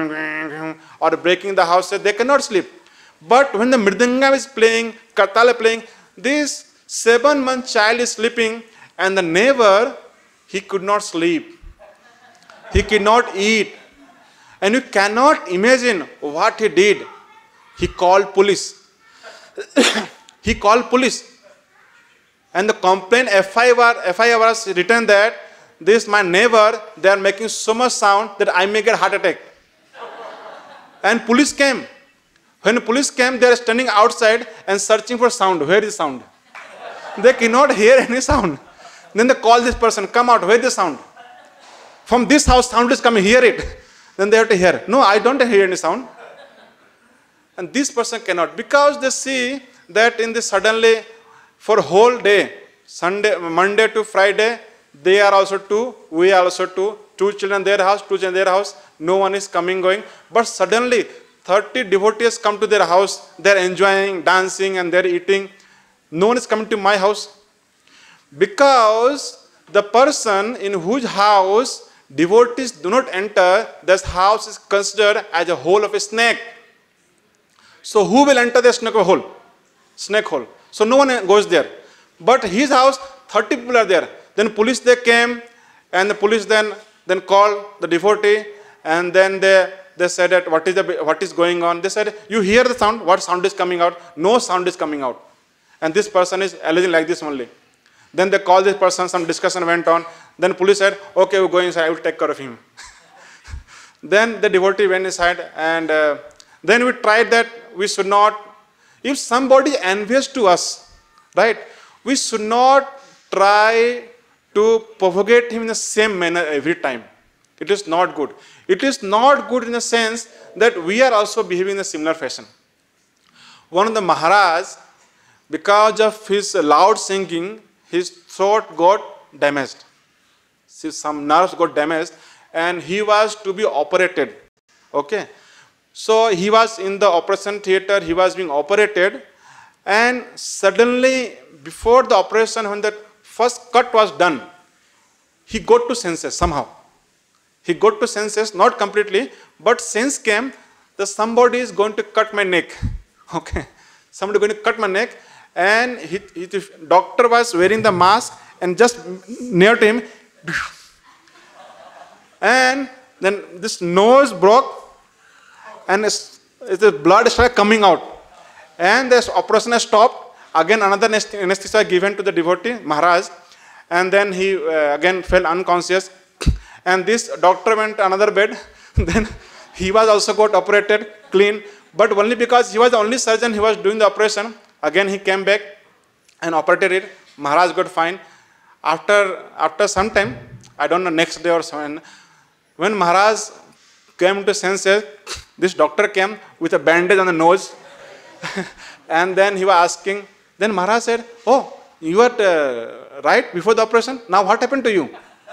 or breaking the house, they cannot sleep. But when the Mridanga is playing, Kartal is playing, this 7-month child is sleeping and the neighbor, he could not sleep. He could not eat. And you cannot imagine what he did. He called police. He called police. And the complaint FIR was written that this my neighbor, they are making so much sound that I may get heart attack. And police came. When police came, they are standing outside and searching for sound. Where is sound? They cannot hear any sound. Then they call this person, come out, where is the sound? From this house, sound is coming, hear it. Then they have to hear. No, I don't hear any sound. And this person cannot, because they see that in this suddenly for whole day, Monday to Friday, they are also two, we are also two. 2 children their house, 2 children their house. No one is coming, going. But suddenly 30 devotees come to their house. They are enjoying, dancing and they are eating. No one is coming to my house. Because the person in whose house devotees do not enter, this house is considered as a hole of a snake. So who will enter the snake hole? Snake hole. So no one goes there. But his house, 30 people are there. Then police they came, and the police then called the devotee, and then they said that what is going on. They said, you hear the sound, what sound is coming out? No sound is coming out. And this person is alleging like this only. Then they called this person, some discussion went on. Then police said, okay, we're going inside, I will take care of him. Then the devotee went inside, and then we tried that we should not, if somebody is envious to us, right, we should not try to propagate him in the same manner every time. It is not good. It is not good in the sense that we are also behaving in a similar fashion. One of the Maharaj, because of his loud singing, his throat got damaged. Some nerves got damaged and he was to be operated. Okay. So he was in the operation theater, he was being operated, and suddenly before the operation, when the first cut was done, he got to senses somehow. He got to senses, not completely, but sense came that somebody is going to cut my neck. Okay. Somebody is going to cut my neck, and the doctor was wearing the mask and just near to him, and then this nose broke and the blood started coming out, and this operation stopped. Again another anesthesia given to the devotee Maharaj, and then he again fell unconscious, and this doctor went to another bed. Then he was also got operated clean, but only because he was the only surgeon, he was doing the operation. Again he came back and operated it. Maharaj got fine. After some time, I don't know, next day or so, when Maharaj came to senses, this doctor came with a bandage on the nose. And then he was asking, then Maharaj said, oh, you were right before the operation, now what happened to you?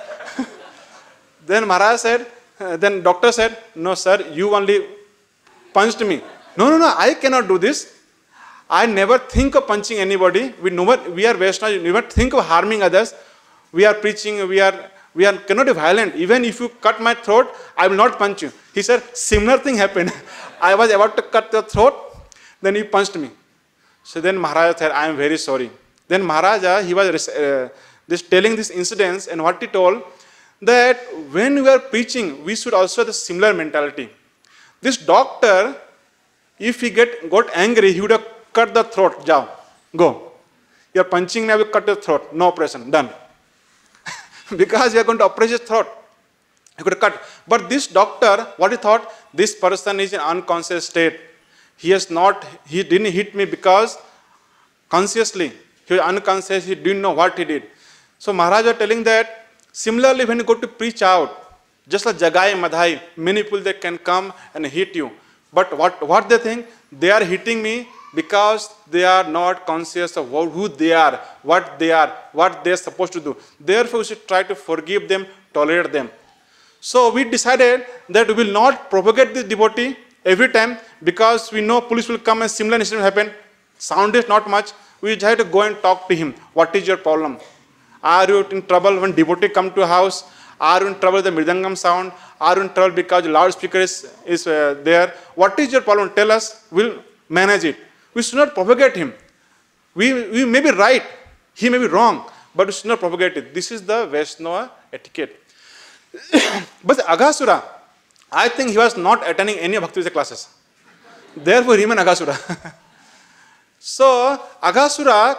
Then Maharaj said, then doctor said, no sir, you only punched me. No, I cannot do this. I never think of punching anybody. We are Vaishnavas, we never think of harming others. We are preaching, we cannot be violent. Even if you cut my throat, I will not punch you. He said, similar thing happened. I was about to cut your throat, then he punched me. So then Maharaj said, I am very sorry. Then Maharaja, he was telling these incidents, and what he told, that when we are preaching, we should also have the similar mentality. This doctor, if he got angry, he would have cut the throat. Jao, go. You are punching me, I will cut your throat. No operation, done. Because you are going to operate his throat. You could cut. But this doctor, what he thought, this person is in unconscious state. He didn't hit me because consciously, he was unconscious, he didn't know what he did. So Maharaj was telling that, similarly when you go to preach out, just like Jagai Madhai, many people that can come and hit you. But what they think, they are hitting me because they are not conscious of who they are, what they are supposed to do. Therefore, we should try to forgive them, tolerate them. So we decided that we will not propagate this devotee every time, because we know police will come and similar incident will happen. Sound is not much. We decided to go and talk to him. What is your problem? Are you in trouble when devotee come to a house? Are you in trouble with the mridangam sound? Are you in trouble because the loudspeaker is there? What is your problem? Tell us. We'll manage it. We should not propagate him. We may be right. He may be wrong. But we should not propagate it. This is the Vaishnava etiquette. But Aghasura, I think he was not attending any Bhakti Vidya classes. Therefore, he remained Aghasura. So, Aghasura,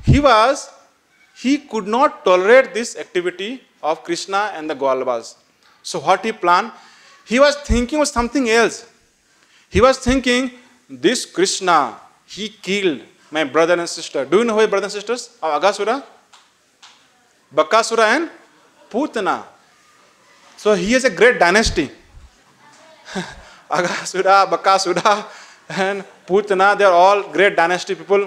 he could not tolerate this activity of Krishna and the Gwalabas. So, what he planned? He was thinking of something else. He was thinking, this Krishna, he killed my brother and sister. Do you know who are brothers and sisters of Aghasura? Bakasura and Putana. So he has a great dynasty. Aghasura, Bakasura and Putana, they are all great dynasty people.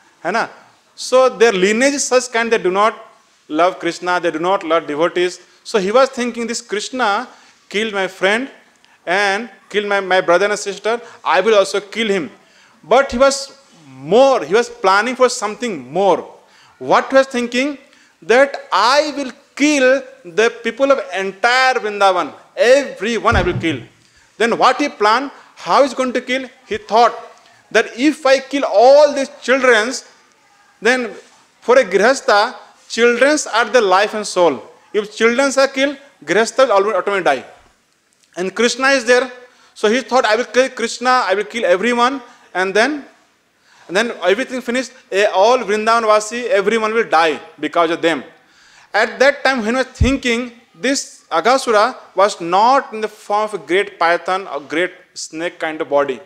So their lineage is such kind they do not love Krishna, they do not love devotees. So he was thinking, this Krishna killed my friend and killed my brother and sister. I will also kill him. But he was planning for something more. What he was thinking? That I will kill the people of entire Vrindavan. Everyone I will kill. Then what he planned? How he is going to kill? He thought that if I kill all these children, then for a Grihastha, children are the life and soul. If children are killed, Grihastha will automatically die. And Krishna is there. So he thought, I will kill Krishna, I will kill everyone, and then everything finished. All Vrindavan Vasi, everyone will die because of them. At that time, when he was thinking, this Aghasura was not in the form of a great python or great snake kind of body.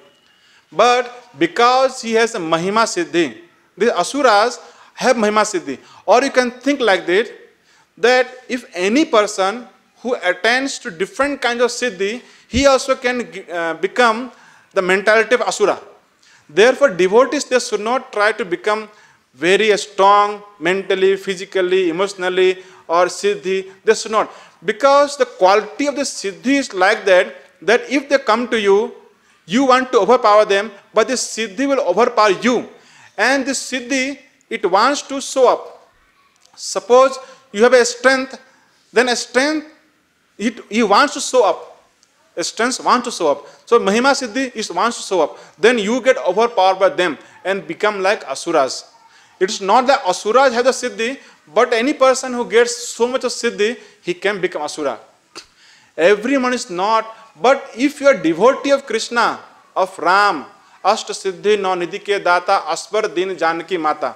But because he has a Mahima Siddhi, these Asuras have Mahima Siddhi. Or you can think like this, that if any person who attains to different kinds of Siddhi, he also can become the mentality of Asura. Therefore, devotees, they should not try to become very strong mentally, physically, emotionally, or Siddhi. They should not. Because the quality of the Siddhi is like that if they come to you, you want to overpower them, but the Siddhi will overpower you. And this Siddhi, it wants to show up. Suppose you have a strength, then a strength, it wants to show up. A strength wants to show up. So Mahima Siddhi wants to show up. Then you get overpowered by them and become like Asuras. It is not that Asuras have the Siddhi, but any person who gets so much of Siddhi, he can become Asura. Everyone is not. But if you are devotee of Krishna, of Ram, Ashta Siddhi no nidike data asvar din janaki mata.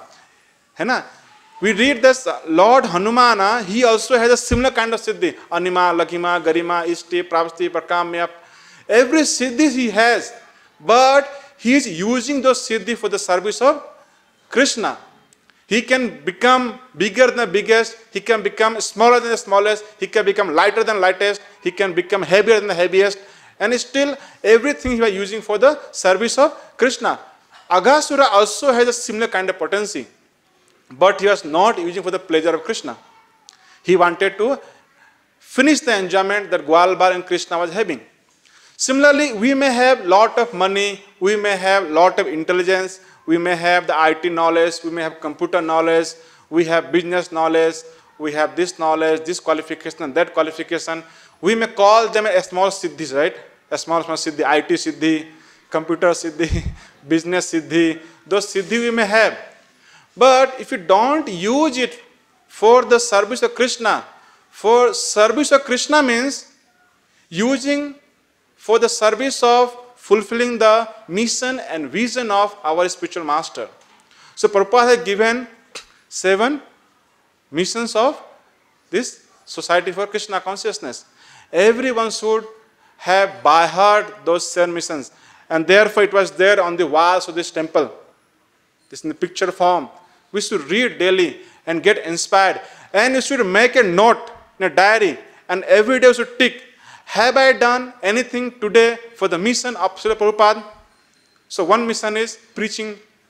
We read this Lord Hanumana, he also has a similar kind of Siddhi. Anima, Lakhima, Garima, Ishti, Pravasti, Prakamya. Every Siddhi he has. But he is using those Siddhi for the service of Krishna. He can become bigger than the biggest. He can become smaller than the smallest. He can become lighter than the lightest. He can become heavier than the heaviest. And still, everything he was using for the service of Krishna. Aghasura also has a similar kind of potency. But he was not using for the pleasure of Krishna. He wanted to finish the enjoyment that Gwalbar and Krishna was having. Similarly, we may have lot of money, we may have lot of intelligence, we may have the IT knowledge, we may have computer knowledge, we have business knowledge, we have this knowledge, this qualification and that qualification. We may call them a small siddhis, right? A small siddhi, IT siddhi, computer siddhi, business siddhi. Those siddhi we may have. But if you don't use it for the service of Krishna, for service of Krishna means using for the service of fulfilling the mission and vision of our spiritual master. So Prabhupada has given 7 missions of this Society for Krishna Consciousness. Everyone should have by heart those 7 missions. And therefore it was there on the walls of this temple. This in the picture form. We should read daily and get inspired. And you should make a note in a diary. And every day you should tick, have I done anything today for the mission of Srila Prabhupada? So one mission is preaching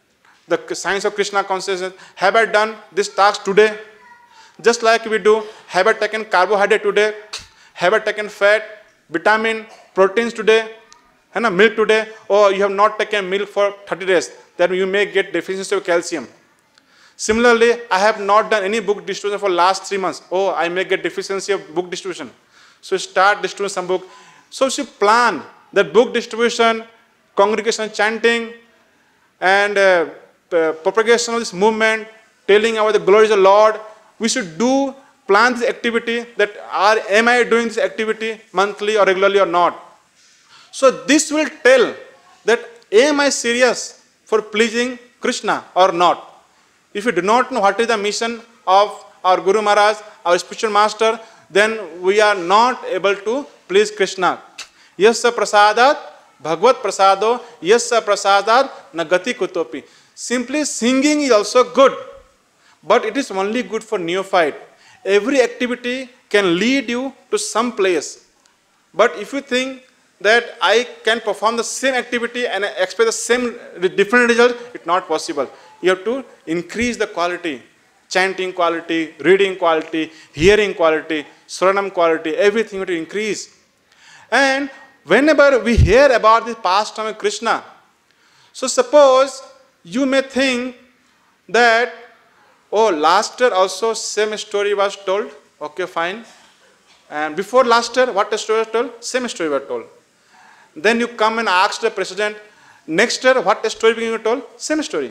the science of Krishna consciousness. Have I done this task today? Just like we do, have I taken carbohydrate today? Have I taken fat, vitamin, proteins today? And milk today? Or you have not taken milk for 30 days. Then you may get deficiency of calcium. Similarly, I have not done any book distribution for last 3 months. Oh, I may get deficiency of book distribution. So start distributing some book. So you plan that book distribution, congregation chanting, and propagation of this movement, telling about the glories of the Lord. We should plan this activity, that am I doing this activity monthly or regularly or not. So this will tell that am I serious for pleasing Krishna or not. If you do not know what is the mission of our Guru Maharaj, our spiritual master, then we are not able to please Krishna. Yasya prasadat bhagavad prasado yasya prasadat nagati kutopi. Simply singing is also good, but it is only good for neophyte. Every activity can lead you to some place. But if you think that I can perform the same activity and expect the same different result, it's not possible. You have to increase the quality, chanting quality, reading quality, hearing quality, swaranam quality, everything you have to increase. And whenever we hear about the pastime of Krishna, so suppose you may think that, oh, last year also same story was told. Okay, fine. And before last year, what story was told? Same story was told. Then you come and ask the president, next year, what story being told? Same story.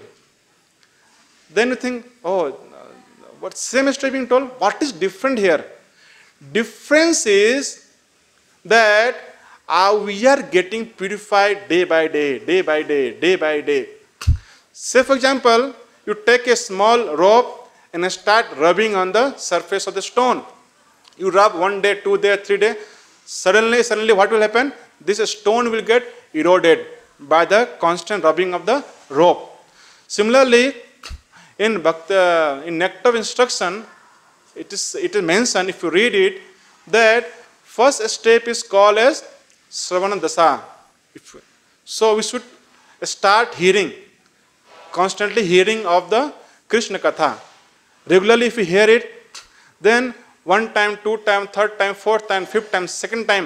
Then you think, oh, what same story being told? What is different here? Difference is that we are getting purified day by day, day by day, day by day. Say, for example, you take a small rope and start rubbing on the surface of the stone. You rub 1 day, 2 days, 3 days. Suddenly, what will happen? This stone will get eroded by the constant rubbing of the rope. Similarly, in Nectar of Instruction, it is mentioned, if you read it, that first step is called as Sravana Dasa. So we should start hearing, constantly hearing of the Krishna Katha. Regularly if we hear it, then 1 time, 2 time, 3rd time, 4th time, 5th time, 2nd time.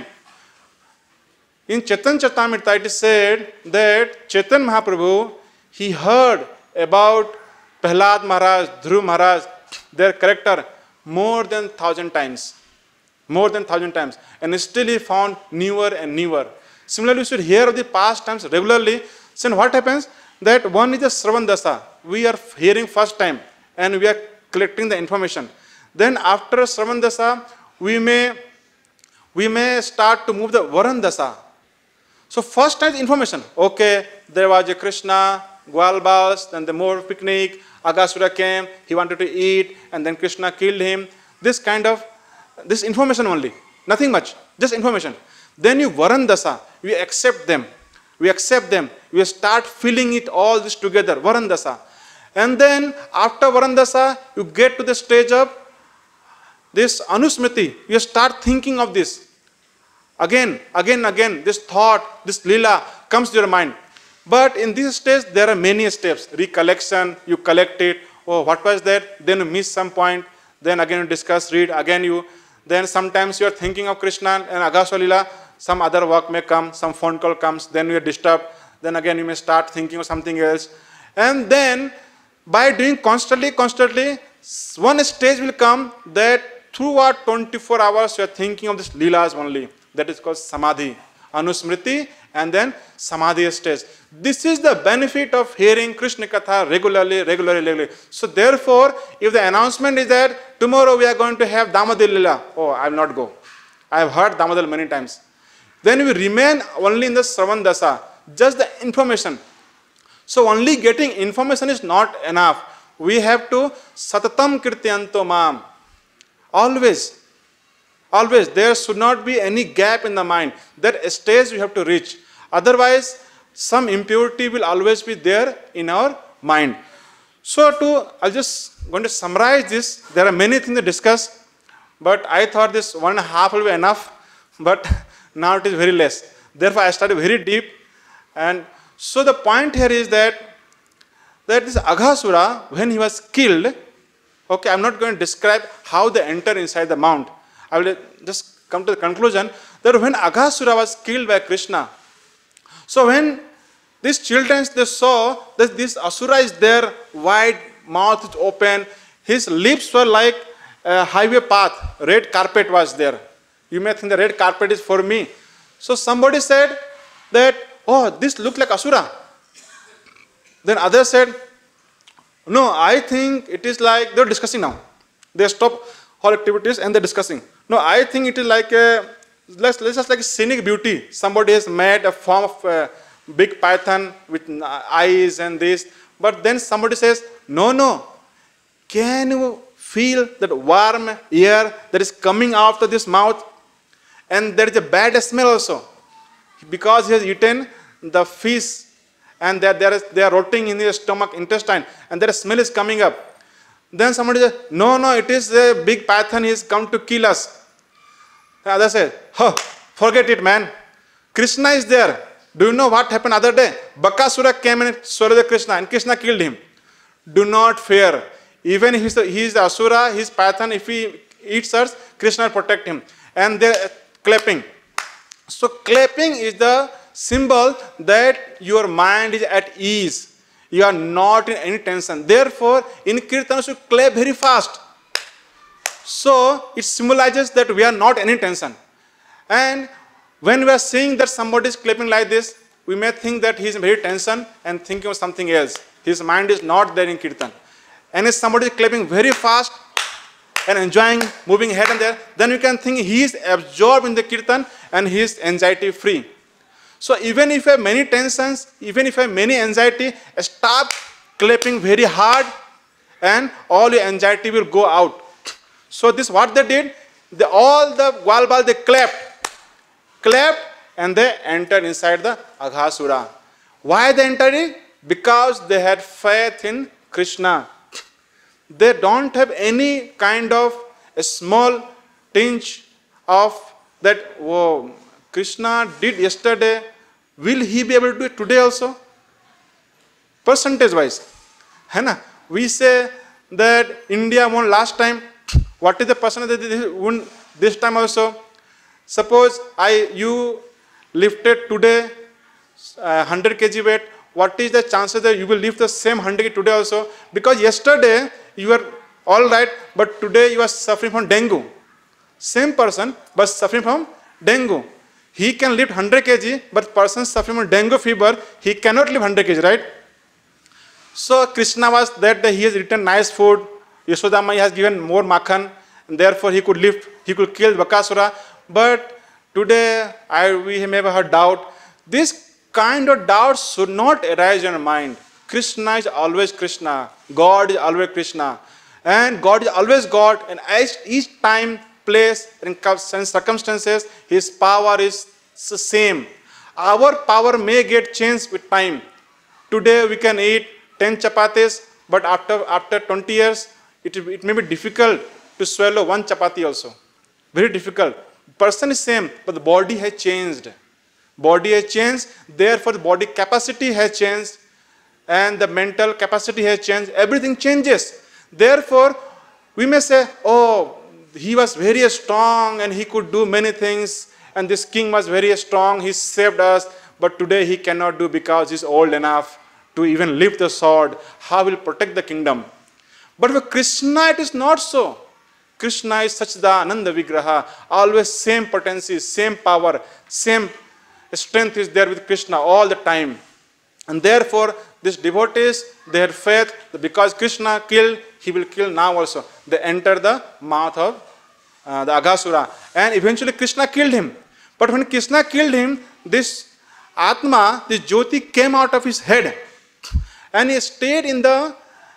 In Chaitanya Charitamrita it is said that Chaitanya Mahaprabhu, he heard about Prahlad Maharaj, Dhruv Maharaj, their character more than 1,000 times. More than 1,000 times. And still he found newer and newer. Similarly, we should hear of the past times regularly. So what happens? That one is the Sravan Dasa. We are hearing first time and we are collecting the information. Then after Sravan Dasa, we may start to move the Varan Dasa. So first time information. Okay, there was a Krishna, Gwalbals, then the more picnic, Aghasura came, he wanted to eat, and then Krishna killed him. This information only, nothing much, just information. Then you Varan Dasa, we accept them. We start feeling it all this together, Varan Dasa. And then after Varan Dasa, you get to the stage of this Anusmriti. You start thinking of this. Again, this thought, this lila comes to your mind. But in this stage, there are many steps. Recollection, you collect it. Oh, what was that? Then you miss some point. Then again you discuss, read, then sometimes you are thinking of Krishna and Aghasura Lila, some other work may come, some phone call comes, then you are disturbed. Then again you may start thinking of something else. And then by doing constantly, one stage will come that throughout 24 hours you are thinking of this Leelas only. That is called Samadhi, Anusmriti, and then Samadhi stage. This is the benefit of hearing Krishna Katha regularly. So therefore, if the announcement is that tomorrow we are going to have Damodar Lila, oh, I will not go. I have heard Damodar many times. Then we remain only in the Sravan Dasa, just the information. So only getting information is not enough. We have to Satatam Kirtyanto Mam. Always, there should not be any gap in the mind. That stage we have to reach. Otherwise, some impurity will always be there in our mind. So I'll just going to summarize this. There are many things to discuss, but I thought this 1.5 will be enough, but now it is very less. Therefore, I started very deep. And so the point here is that that this Aghasura, when he was killed, okay, I'm not going to describe how they enter inside the mount. I will just come to the conclusion that when Aghasura was killed by Krishna, so when these children, they saw that this Asura is there, wide mouth is open, his lips were like a highway path, red carpet was there. You may think the red carpet is for me. So somebody said that, oh, this looks like Asura. Then others said, no, I think it is like, they're discussing now. They stop all activities and they're discussing. No, I think it is like a, let's just like a scenic beauty. Somebody has made a form of a big python with eyes and this. But then somebody says, no. Can you feel that warm air that is coming out of this mouth? And there is a bad smell also. Because he has eaten the fish and they are rotting in his stomach, intestine, and that smell is coming up. Then somebody says, no, it is a big python, he has come to kill us. The other said, oh, forget it, man. Krishna is there. Do you know what happened other day? Bakasura came and swallowed Krishna, and Krishna killed him. Do not fear. Even if he is the Asura, his python, if he eats us, Krishna will protect him. And they are clapping. So clapping is the symbol that your mind is at ease. You are not in any tension. Therefore, in Kirtan, you should clap very fast. So it symbolizes that we are not in any tension. And when we are seeing that somebody is clapping like this, we may think that he is very tension and thinking of something else. His mind is not there in Kirtan. And if somebody is clapping very fast and enjoying, moving here and there, then you can think he is absorbed in the Kirtan and he is anxiety free. So even if you have many tensions, even if you have many anxiety, stop clapping very hard and all your anxiety will go out. So this what they did, all the Gwalbal, they clapped and they entered inside the Aghasura. Why they entered it? Because they had faith in Krishna. They don't have any kind of a small tinge of that, oh, Krishna did yesterday, will he be able to do it today also? Percentage wise. We say that India won last time. What is the percentage that they won this time also? Suppose you lifted today 100 kg weight. What is the chances that you will lift the same 100 kg today also? Because yesterday you were all right, but today you are suffering from dengue. Same person, but suffering from dengue. He can lift 100 kg, but person suffering from dengue fever, he cannot lift 100 kg, right? So Krishna was that he has eaten nice food. Yashoda Mai has given more makhan, and therefore he could lift, he could kill Bakasura. But today we may have doubt. This kind of doubt should not arise in your mind. Krishna is always Krishna. God is always Krishna. And God is always God. And each time, place, and circumstances, His power is the same. Our power may get changed with time. Today we can eat 10 chapatis, but after 20 years, it may be difficult to swallow one chapati also. Very difficult. Person is same, but the body has changed. Body has changed, therefore the body capacity has changed and the mental capacity has changed. Everything changes. Therefore, we may say, oh, he was very strong and he could do many things and this king was very strong, he saved us, but today he cannot do because he's old enough to even lift the sword. How will protect the kingdom? But for Krishna, it is not so. Krishna is Sachida Ananda Vigraha, always same potency, same power, same strength is there with Krishna all the time. And therefore, these devotees, they had faith that because Krishna killed, he will kill now also. They enter the mouth of the Aghasura. And eventually Krishna killed him. But when Krishna killed him, this Atma, this Jyoti came out of his head. And he stayed in the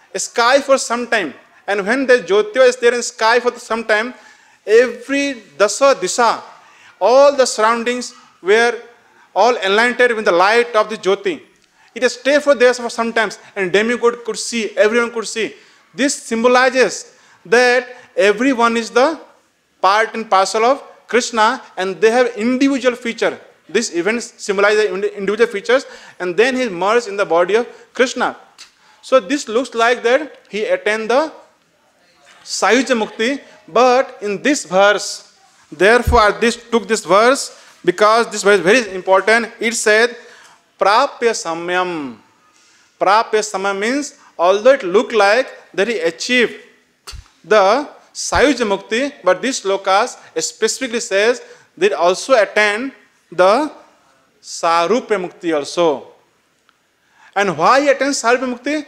sky for some time. And when the Jyoti was there in sky for some time, every dasa disha, all the surroundings were all enlightened with the light of the Jyoti. It stayed for there for some time, and demigod could see, everyone could see. This symbolizes that everyone is the part and parcel of Krishna, and they have individual feature. This event symbolizes individual features, and then he merged in the body of Krishna. So this looks like that he attained the Sayuja Mukti, but in this verse, therefore I took this verse because this verse is very important. It said, Prapya Samyam. Prapya Samyam means, although it looked like that he achieved the Sayuja Mukti, but this slokas specifically says that also attained the Sarupya Mukti also. And why he attained Sarupya Mukti?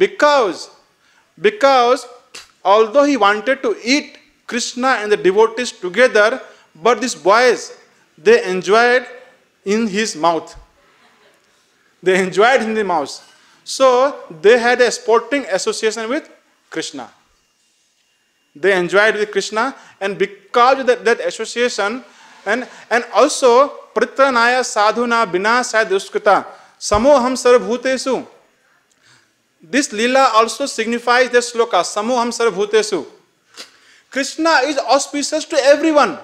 Because although he wanted to eat Krishna and the devotees together, but these boys, they enjoyed in his mouth. They enjoyed in the mouth. So they had a sporting association with Krishna. They enjoyed with Krishna, and because of that association, and also Pritranaya Sadhuna Binasaya Duskrita Samoham Sarvabhutesu. This lila also signifies the sloka Samoham Sarvabhutesu. Krishna is auspicious to everyone.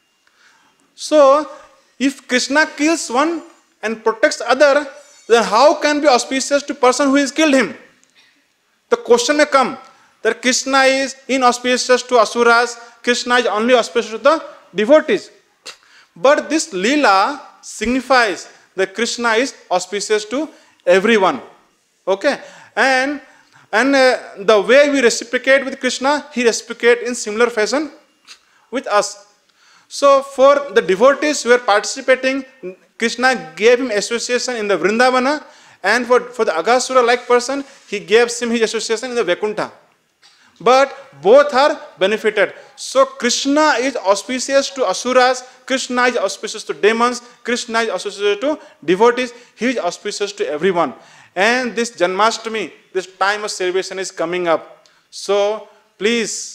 So if Krishna kills one and protects other, then how can be auspicious to person who has killed him? The question may come that Krishna is inauspicious to asuras, Krishna is only auspicious to the devotees. But this lila signifies that Krishna is auspicious to everyone. Okay? And the way we reciprocate with Krishna, he reciprocates in similar fashion with us. So for the devotees who were participating, Krishna gave him association in the Vrindavana, and for the Aghasura-like person, he gave him his association in the Vaikuntha. But both are benefited. So Krishna is auspicious to asuras, Krishna is auspicious to demons, Krishna is auspicious to devotees, he is auspicious to everyone. And this Janmashtami, this time of celebration is coming up. So please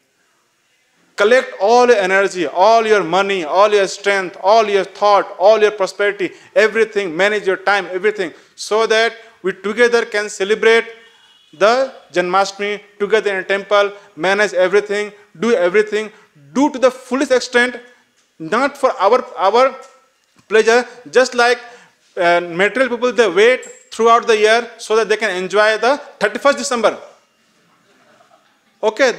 collect all your energy, all your money, all your strength, all your thought, all your prosperity, everything, manage your time, everything, so that we together can celebrate the Janmashtami together in a temple, manage everything, do to the fullest extent, not for our pleasure, just like material people, they wait throughout the year so that they can enjoy the 31st December. Okay,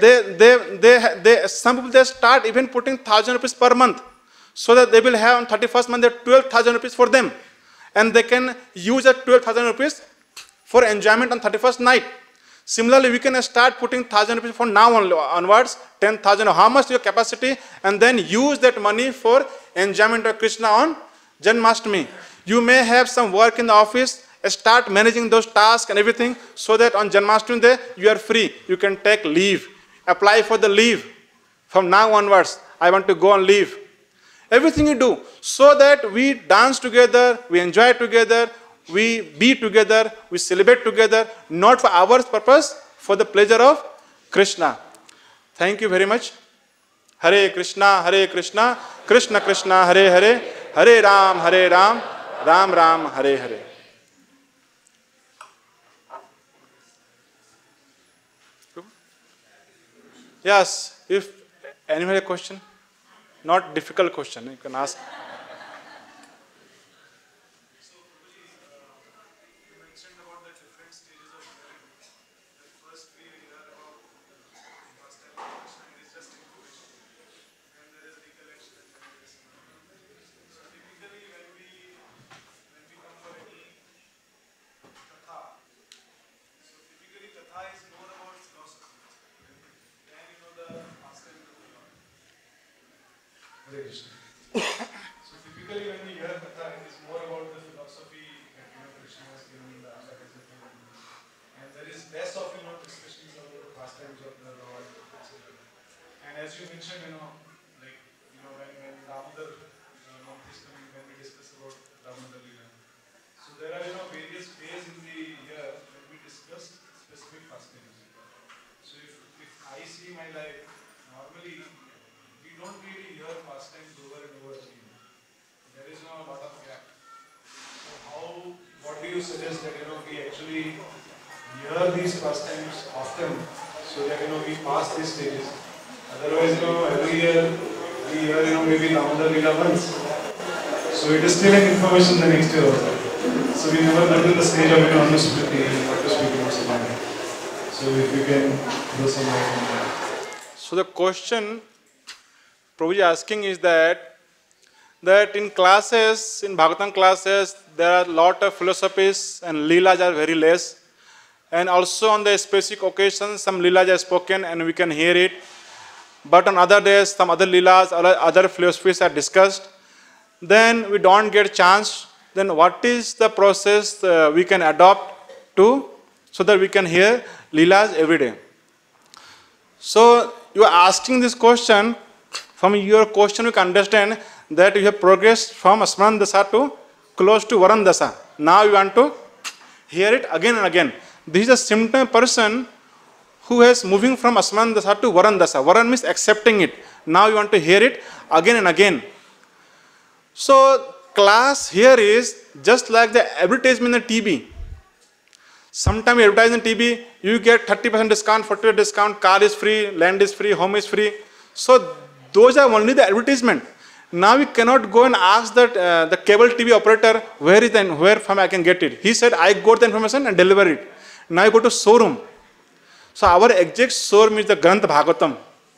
some people they start even putting 1,000 rupees per month, so that they will have on 31st month 12,000 rupees for them, and they can use that 12,000 rupees for enjoyment on 31st night. Similarly, we can start putting 1,000 rupees from now onwards, 10,000 or how much your capacity, and then use that money for enjoyment of Krishna on Janmashtami. You may have some work in the office, start managing those tasks and everything, so that on Janmashtami day you are free. You can take leave, apply for the leave. From now onwards, I want to go on leave. Everything you do, so that we dance together, we enjoy together, we be together, we celebrate together, not for our purpose, for the pleasure of Krishna. Thank you very much. Hare Krishna, Krishna Krishna, Hare Hare, Hare Ram, Ram Ram, Hare Hare. Yes, if anyone has a question, not difficult question, you can ask. So typically when we hear Katha, it is more about the philosophy that Krishna has given in the Aghasura, and there is less of discussions about the pastimes of the Lord, etc. And as you mentioned, when Damodar month is coming, when we discuss about Damodar Lila. So there are various days in the year when we discuss specific pastimes. So if I see my life, normally we don't really hear pastimes over and over again. There is a lot of gap. So what do you suggest that we actually hear these pastimes often, so that we pass these stages? Otherwise, every year we hear maybe Damodar Lila once. So it is still an information the next year also. So we never got to the stage of Anusmriti, what to speak about something. So if you can throw some light on that. So the question Prabhuji is asking is that in classes, in Bhagavatam classes, there are a lot of philosophies and leelas are very less. And also on the specific occasions, some leelas are spoken and we can hear it. But on other days, some other leelas, other philosophies are discussed. Then we don't get chance. Then what is the process we can adopt to so that we can hear leelas every day? So you are asking this question. From your question, we can understand that you have progressed from Asman Dasa to close to Varan Dasa. Now you want to hear it again and again. This is a symptom person who is moving from Asman Dasa to Varan Dasa. Varan means accepting it. Now you want to hear it again and again. So class here is just like the advertisement in the TV. Sometimes you advertise in TV, you get 30% discount, 40% discount, car is free, land is free, home is free. So those are only the advertisement. Now we cannot go and ask that the cable TV operator where from I can get it. He said I got the information and deliver it. Now you go to showroom. So our exact showroom is the Granth Bhagavatam.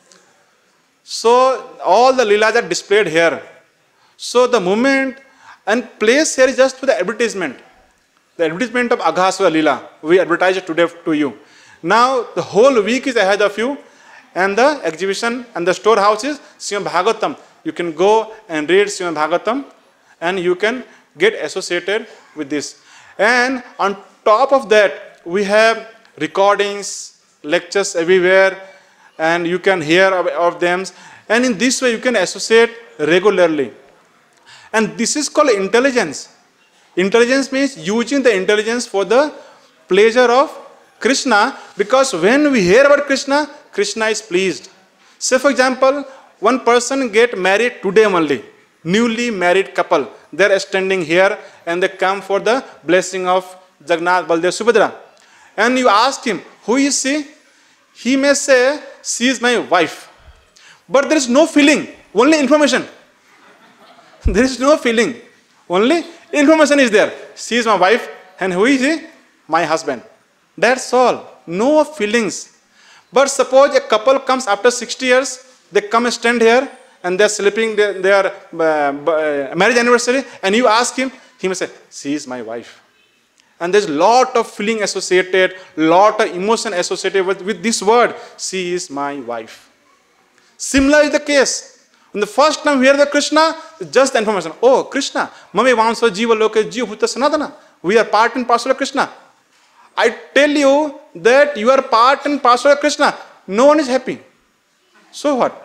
So all the leelas are displayed here. So the moment and place here is just for the advertisement. The advertisement of Aghasura Lila. We advertise it today to you. Now the whole week is ahead of you. And the exhibition and the storehouse is Srimad Bhagavatam. You can go and read Srimad Bhagavatam and you can get associated with this. And on top of that, we have recordings, lectures everywhere, and you can hear of them. And in this way, you can associate regularly. And this is called intelligence. Intelligence means using the intelligence for the pleasure of Krishna, because when we hear about Krishna, Krishna is pleased. Say for example, one person get married today only, newly married couple. They are standing here and they come for the blessing of Jagannath, Baldev, Subhadra. And you ask him, who is she? He may say, she is my wife. But there is no feeling, only information. There is no feeling, only information is there. She is my wife and who is he? My husband. That's all, no feelings. But suppose a couple comes after 60 years, they come and stand here and they're celebrating their marriage anniversary, and you ask him, he may say, she is my wife. And there's a lot of feeling associated, lot of emotion associated with this word, she is my wife. Similar is the case. When the first time we hear the Krishna, just the information, oh Krishna, mame vamsa jiva loke jiva bhuta sanatana. We are part and parcel of Krishna. I tell you that you are part and parcel of Krishna. No one is happy. So what?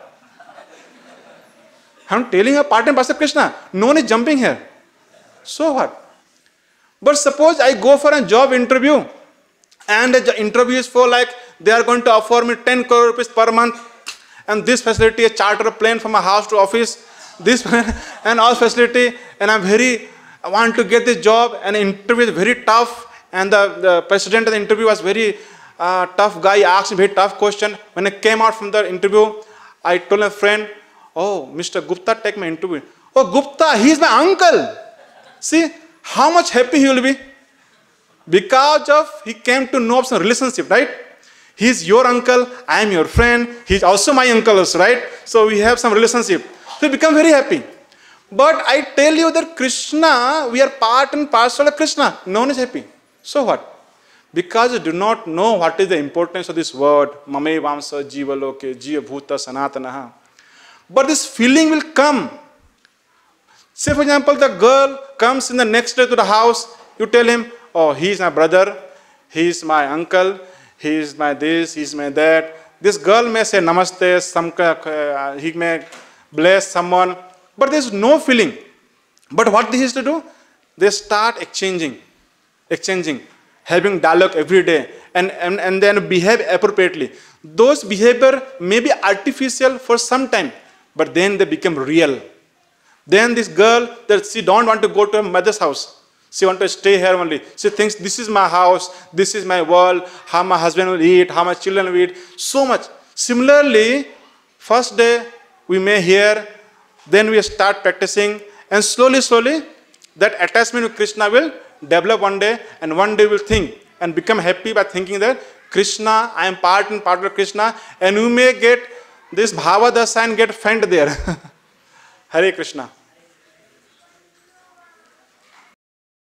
I'm telling you part and parcel of Krishna. No one is jumping here. So what? But suppose I go for a job interview and the interview is for like they are going to offer me 10 crore rupees per month and this facility, a charter plane from my house to office, this and all facility, and I want to get this job, and the interview is very tough. And the president of the interview was very tough guy, asked me very tough question. When I came out from the interview, I told a friend, oh, Mr. Gupta, take my interview. Oh, Gupta, he is my uncle. See, how much happy he will be. Because of, he came to know some relationship, right? He is your uncle, I am your friend, he is also my uncle, right? So we have some relationship. So he become very happy. But I tell you that Krishna, we are part and parcel of Krishna. No one is happy. So what? Because you do not know what is the importance of this word, mame vamsa jiva loke jiva bhuta sanatanaha. But this feeling will come. Say for example, the girl comes in the next day to the house, you tell him, oh, he is my brother, he is my uncle, he is my this, he is my that. This girl may say namaste, he may bless someone, but there is no feeling. But what they used to do? They start exchanging, having dialogue every day, and then behave appropriately. Those behavior may be artificial for some time, but then they become real. Then this girl, that she don't want to go to her mother's house. She wants to stay here only. She thinks this is my house, this is my world, how my husband will eat, how my children will eat, so much. Similarly, first day we may hear, then we start practicing, and slowly, that attachment with Krishna will develop one day, and one day we'll think and become happy by thinking that Krishna, I am part and part of Krishna, and you may get this Bhavadasa and get faint there. Hare Krishna.